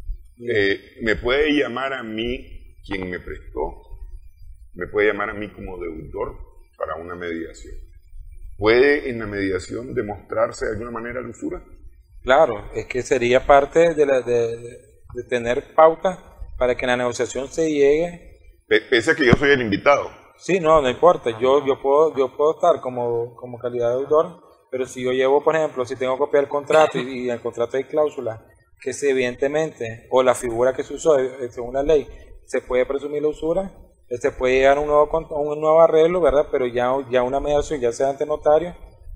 Eh, ¿Me puede llamar a mí quien me prestó? ¿Me puede llamar a mí como deudor para una mediación? ¿Puede en la mediación demostrarse de alguna manera la usura? Claro, es que sería parte de, la, de, de, de tener pautas para que en la negociación se llegue. P pese a que yo soy el invitado. Sí, no, no importa. Yo, yo, puedo, yo puedo estar como, como calidad de deudor, pero si yo llevo, por ejemplo, si tengo que copiar el contrato y, y en el contrato hay cláusulas que se evidentemente, o la figura que se usó según la ley, se puede presumir la usura, se puede llegar a un nuevo, a un nuevo arreglo, ¿verdad? Pero ya, ya una mediación, ya sea ante notario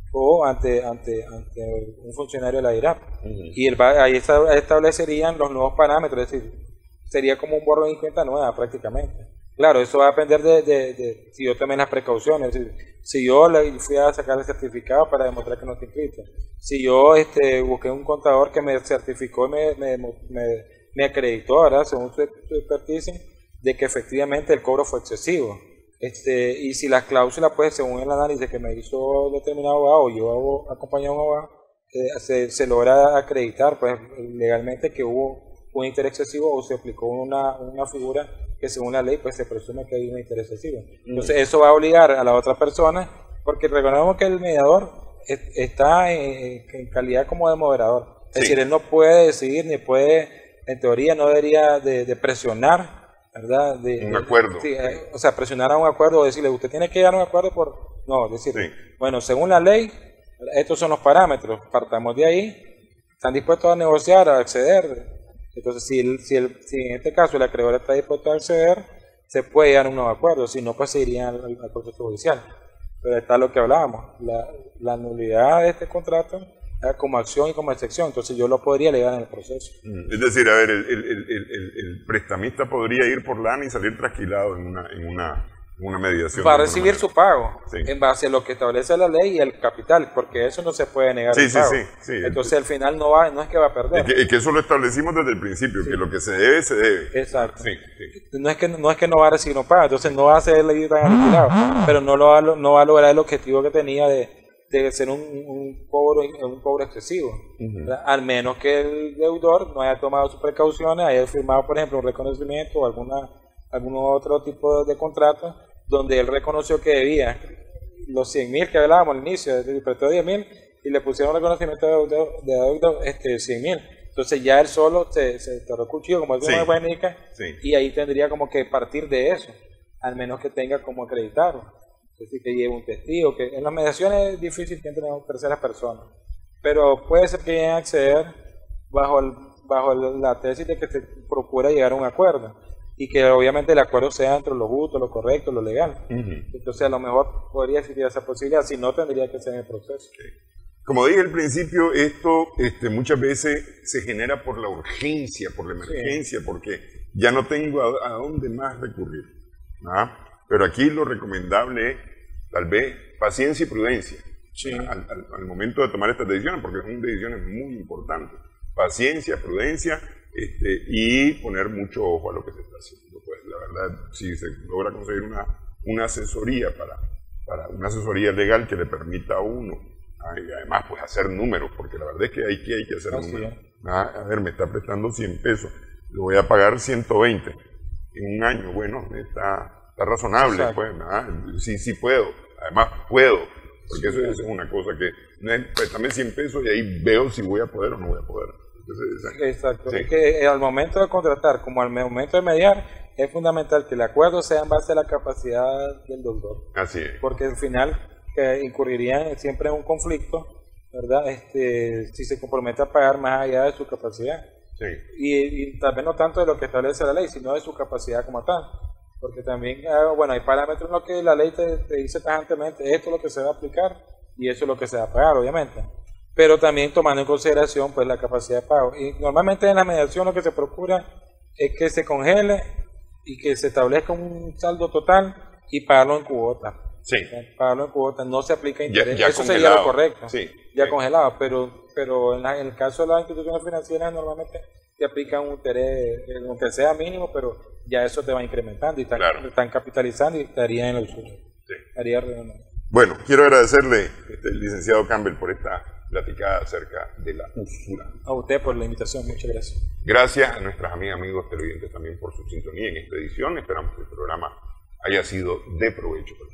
o ante, ante, ante un funcionario de la I R A P. Uh-huh. Y el, ahí establecerían los nuevos parámetros, es decir, sería como un borrón y cuenta nueva prácticamente. Claro, eso va a depender de, de, de si yo tomé las precauciones, es decir, si yo le fui a sacar el certificado para demostrar que no estoy inscrito, si yo este, busqué un contador que me certificó y me, me, me, me acreditó, ¿verdad? Según su, su expertise, de que efectivamente el cobro fue excesivo. Este, y si las cláusulas, pues según el análisis que me hizo determinado abogado, yo hago, acompañado a un abogado, eh, se, se logra acreditar pues legalmente que hubo un interés excesivo o se aplicó una, una figura que según la ley pues se presume que hay un interés excesivo. Entonces eso va a obligar a la otra persona, porque recordemos que el mediador es, está en, en calidad como de moderador. Es sí. decir, él no puede decidir ni puede, en teoría no debería de, de presionar, ¿verdad? De, un acuerdo. De, de, o sea, presionar a un acuerdo o decirle, usted tiene que llegar a un acuerdo por... No, decir, sí. bueno, según la ley, estos son los parámetros, partamos de ahí, están dispuestos a negociar, a acceder. Entonces, si, el, si, el, si en este caso el acreedor está dispuesto a acceder, se puede llegar a un nuevo acuerdo, si no, pues se iría al, al proceso judicial. Pero está lo que hablábamos, la, la nulidad de este contrato es como acción y como excepción, entonces yo lo podría alegar en el proceso. Es decir, a ver, el, el, el, el, el prestamista podría ir por lana y salir trasquilado en una, en una, una mediación. Para recibir su pago, sí. en base a lo que establece la ley y el capital, porque eso no se puede negar. Sí, el sí, pago. sí, sí. Entonces al final no va, no es que va a perder. Es que, es que eso lo establecimos desde el principio, sí. que lo que se debe, se debe. Exacto. Sí, sí. No, es que, no es que no va a recibir no paga, entonces no va a ser ley tan aniquilado, pero no, lo va, no va a lograr el objetivo que tenía de, de ser un, un, cobro, un cobro excesivo. Uh-huh. Al menos que el deudor no haya tomado sus precauciones, haya firmado, por ejemplo, un reconocimiento o alguna, algún otro tipo de contrato donde él reconoció que debía los cien mil que hablábamos al inicio, él prestó diez mil y le pusieron reconocimiento de deuda, de deuda este, cien mil. Entonces ya él solo se, se toró cuchillo, como es una buenica, sí. y ahí tendría como que partir de eso, al menos que tenga como acreditarlo. Es decir, que lleve un testigo, que en las mediaciones es difícil que entren terceras personas, pero puede ser que lleguen a acceder bajo, el, bajo la tesis de que se procura llegar a un acuerdo. Y que obviamente el acuerdo sea entre lo justo, lo correcto, lo legal. Uh-huh. Entonces a lo mejor podría existir esa posibilidad, si no tendría que ser en el proceso. Okay. Como dije al principio, esto este, muchas veces se genera por la urgencia, por la emergencia, sí. porque ya no tengo a, a dónde más recurrir. ¿Ah? Pero aquí lo recomendable es tal vez paciencia y prudencia Sí. al, al, al momento de tomar estas decisiones, porque son decisiones muy importantes. Paciencia, prudencia, este, y poner mucho ojo a lo que se está haciendo. Pues la verdad, si se logra conseguir una, una asesoría para, para una asesoría legal que le permita a uno, ah, y además pues hacer números, porque la verdad es que hay que, hay que hacer Así números. es. Ah, a ver, me está prestando cien pesos, le voy a pagar ciento veinte en un año, bueno, está, está razonable, Exacto. pues, ah, sí, sí puedo, además puedo, porque eso, eso es una cosa que, no es, préstame cien pesos y ahí veo si voy a poder o no voy a poder. Entonces, Exacto. sí. Es que al momento de contratar, como al momento de mediar, es fundamental que el acuerdo sea en base a la capacidad del doctor. Así es. Porque al final que incurrirían siempre en un conflicto, ¿verdad? Este, si se compromete a pagar más allá de su capacidad. Sí. Y, y tal vez no tanto de lo que establece la ley, sino de su capacidad como tal. Porque también, ah, bueno, hay parámetros en los que la ley te, te dice tajantemente, esto es lo que se va a aplicar y eso es lo que se va a pagar, obviamente. Pero también tomando en consideración pues la capacidad de pago. Y normalmente en la mediación lo que se procura es que se congele y que se establezca un saldo total y pagarlo en cuotas. Sí. Pagarlo en cuotas, no se aplica Ya, interés. ya Eso congelado. sería lo correcto. Sí. Ya sí. congelado, pero, pero en, la- en el caso de las instituciones financieras normalmente te aplican un interés, eh, aunque sea mínimo, pero ya eso te va incrementando y están, Claro. están capitalizando y estaría en el uso. Sí. Estaría redundante. Bueno, quiero agradecerle, este, licenciado Campbell, por esta platicada acerca de la usura. A usted por la invitación, muchas gracias. Gracias a nuestras amigas, amigos televidentes también por su sintonía en esta edición. Esperamos que el programa haya sido de provecho.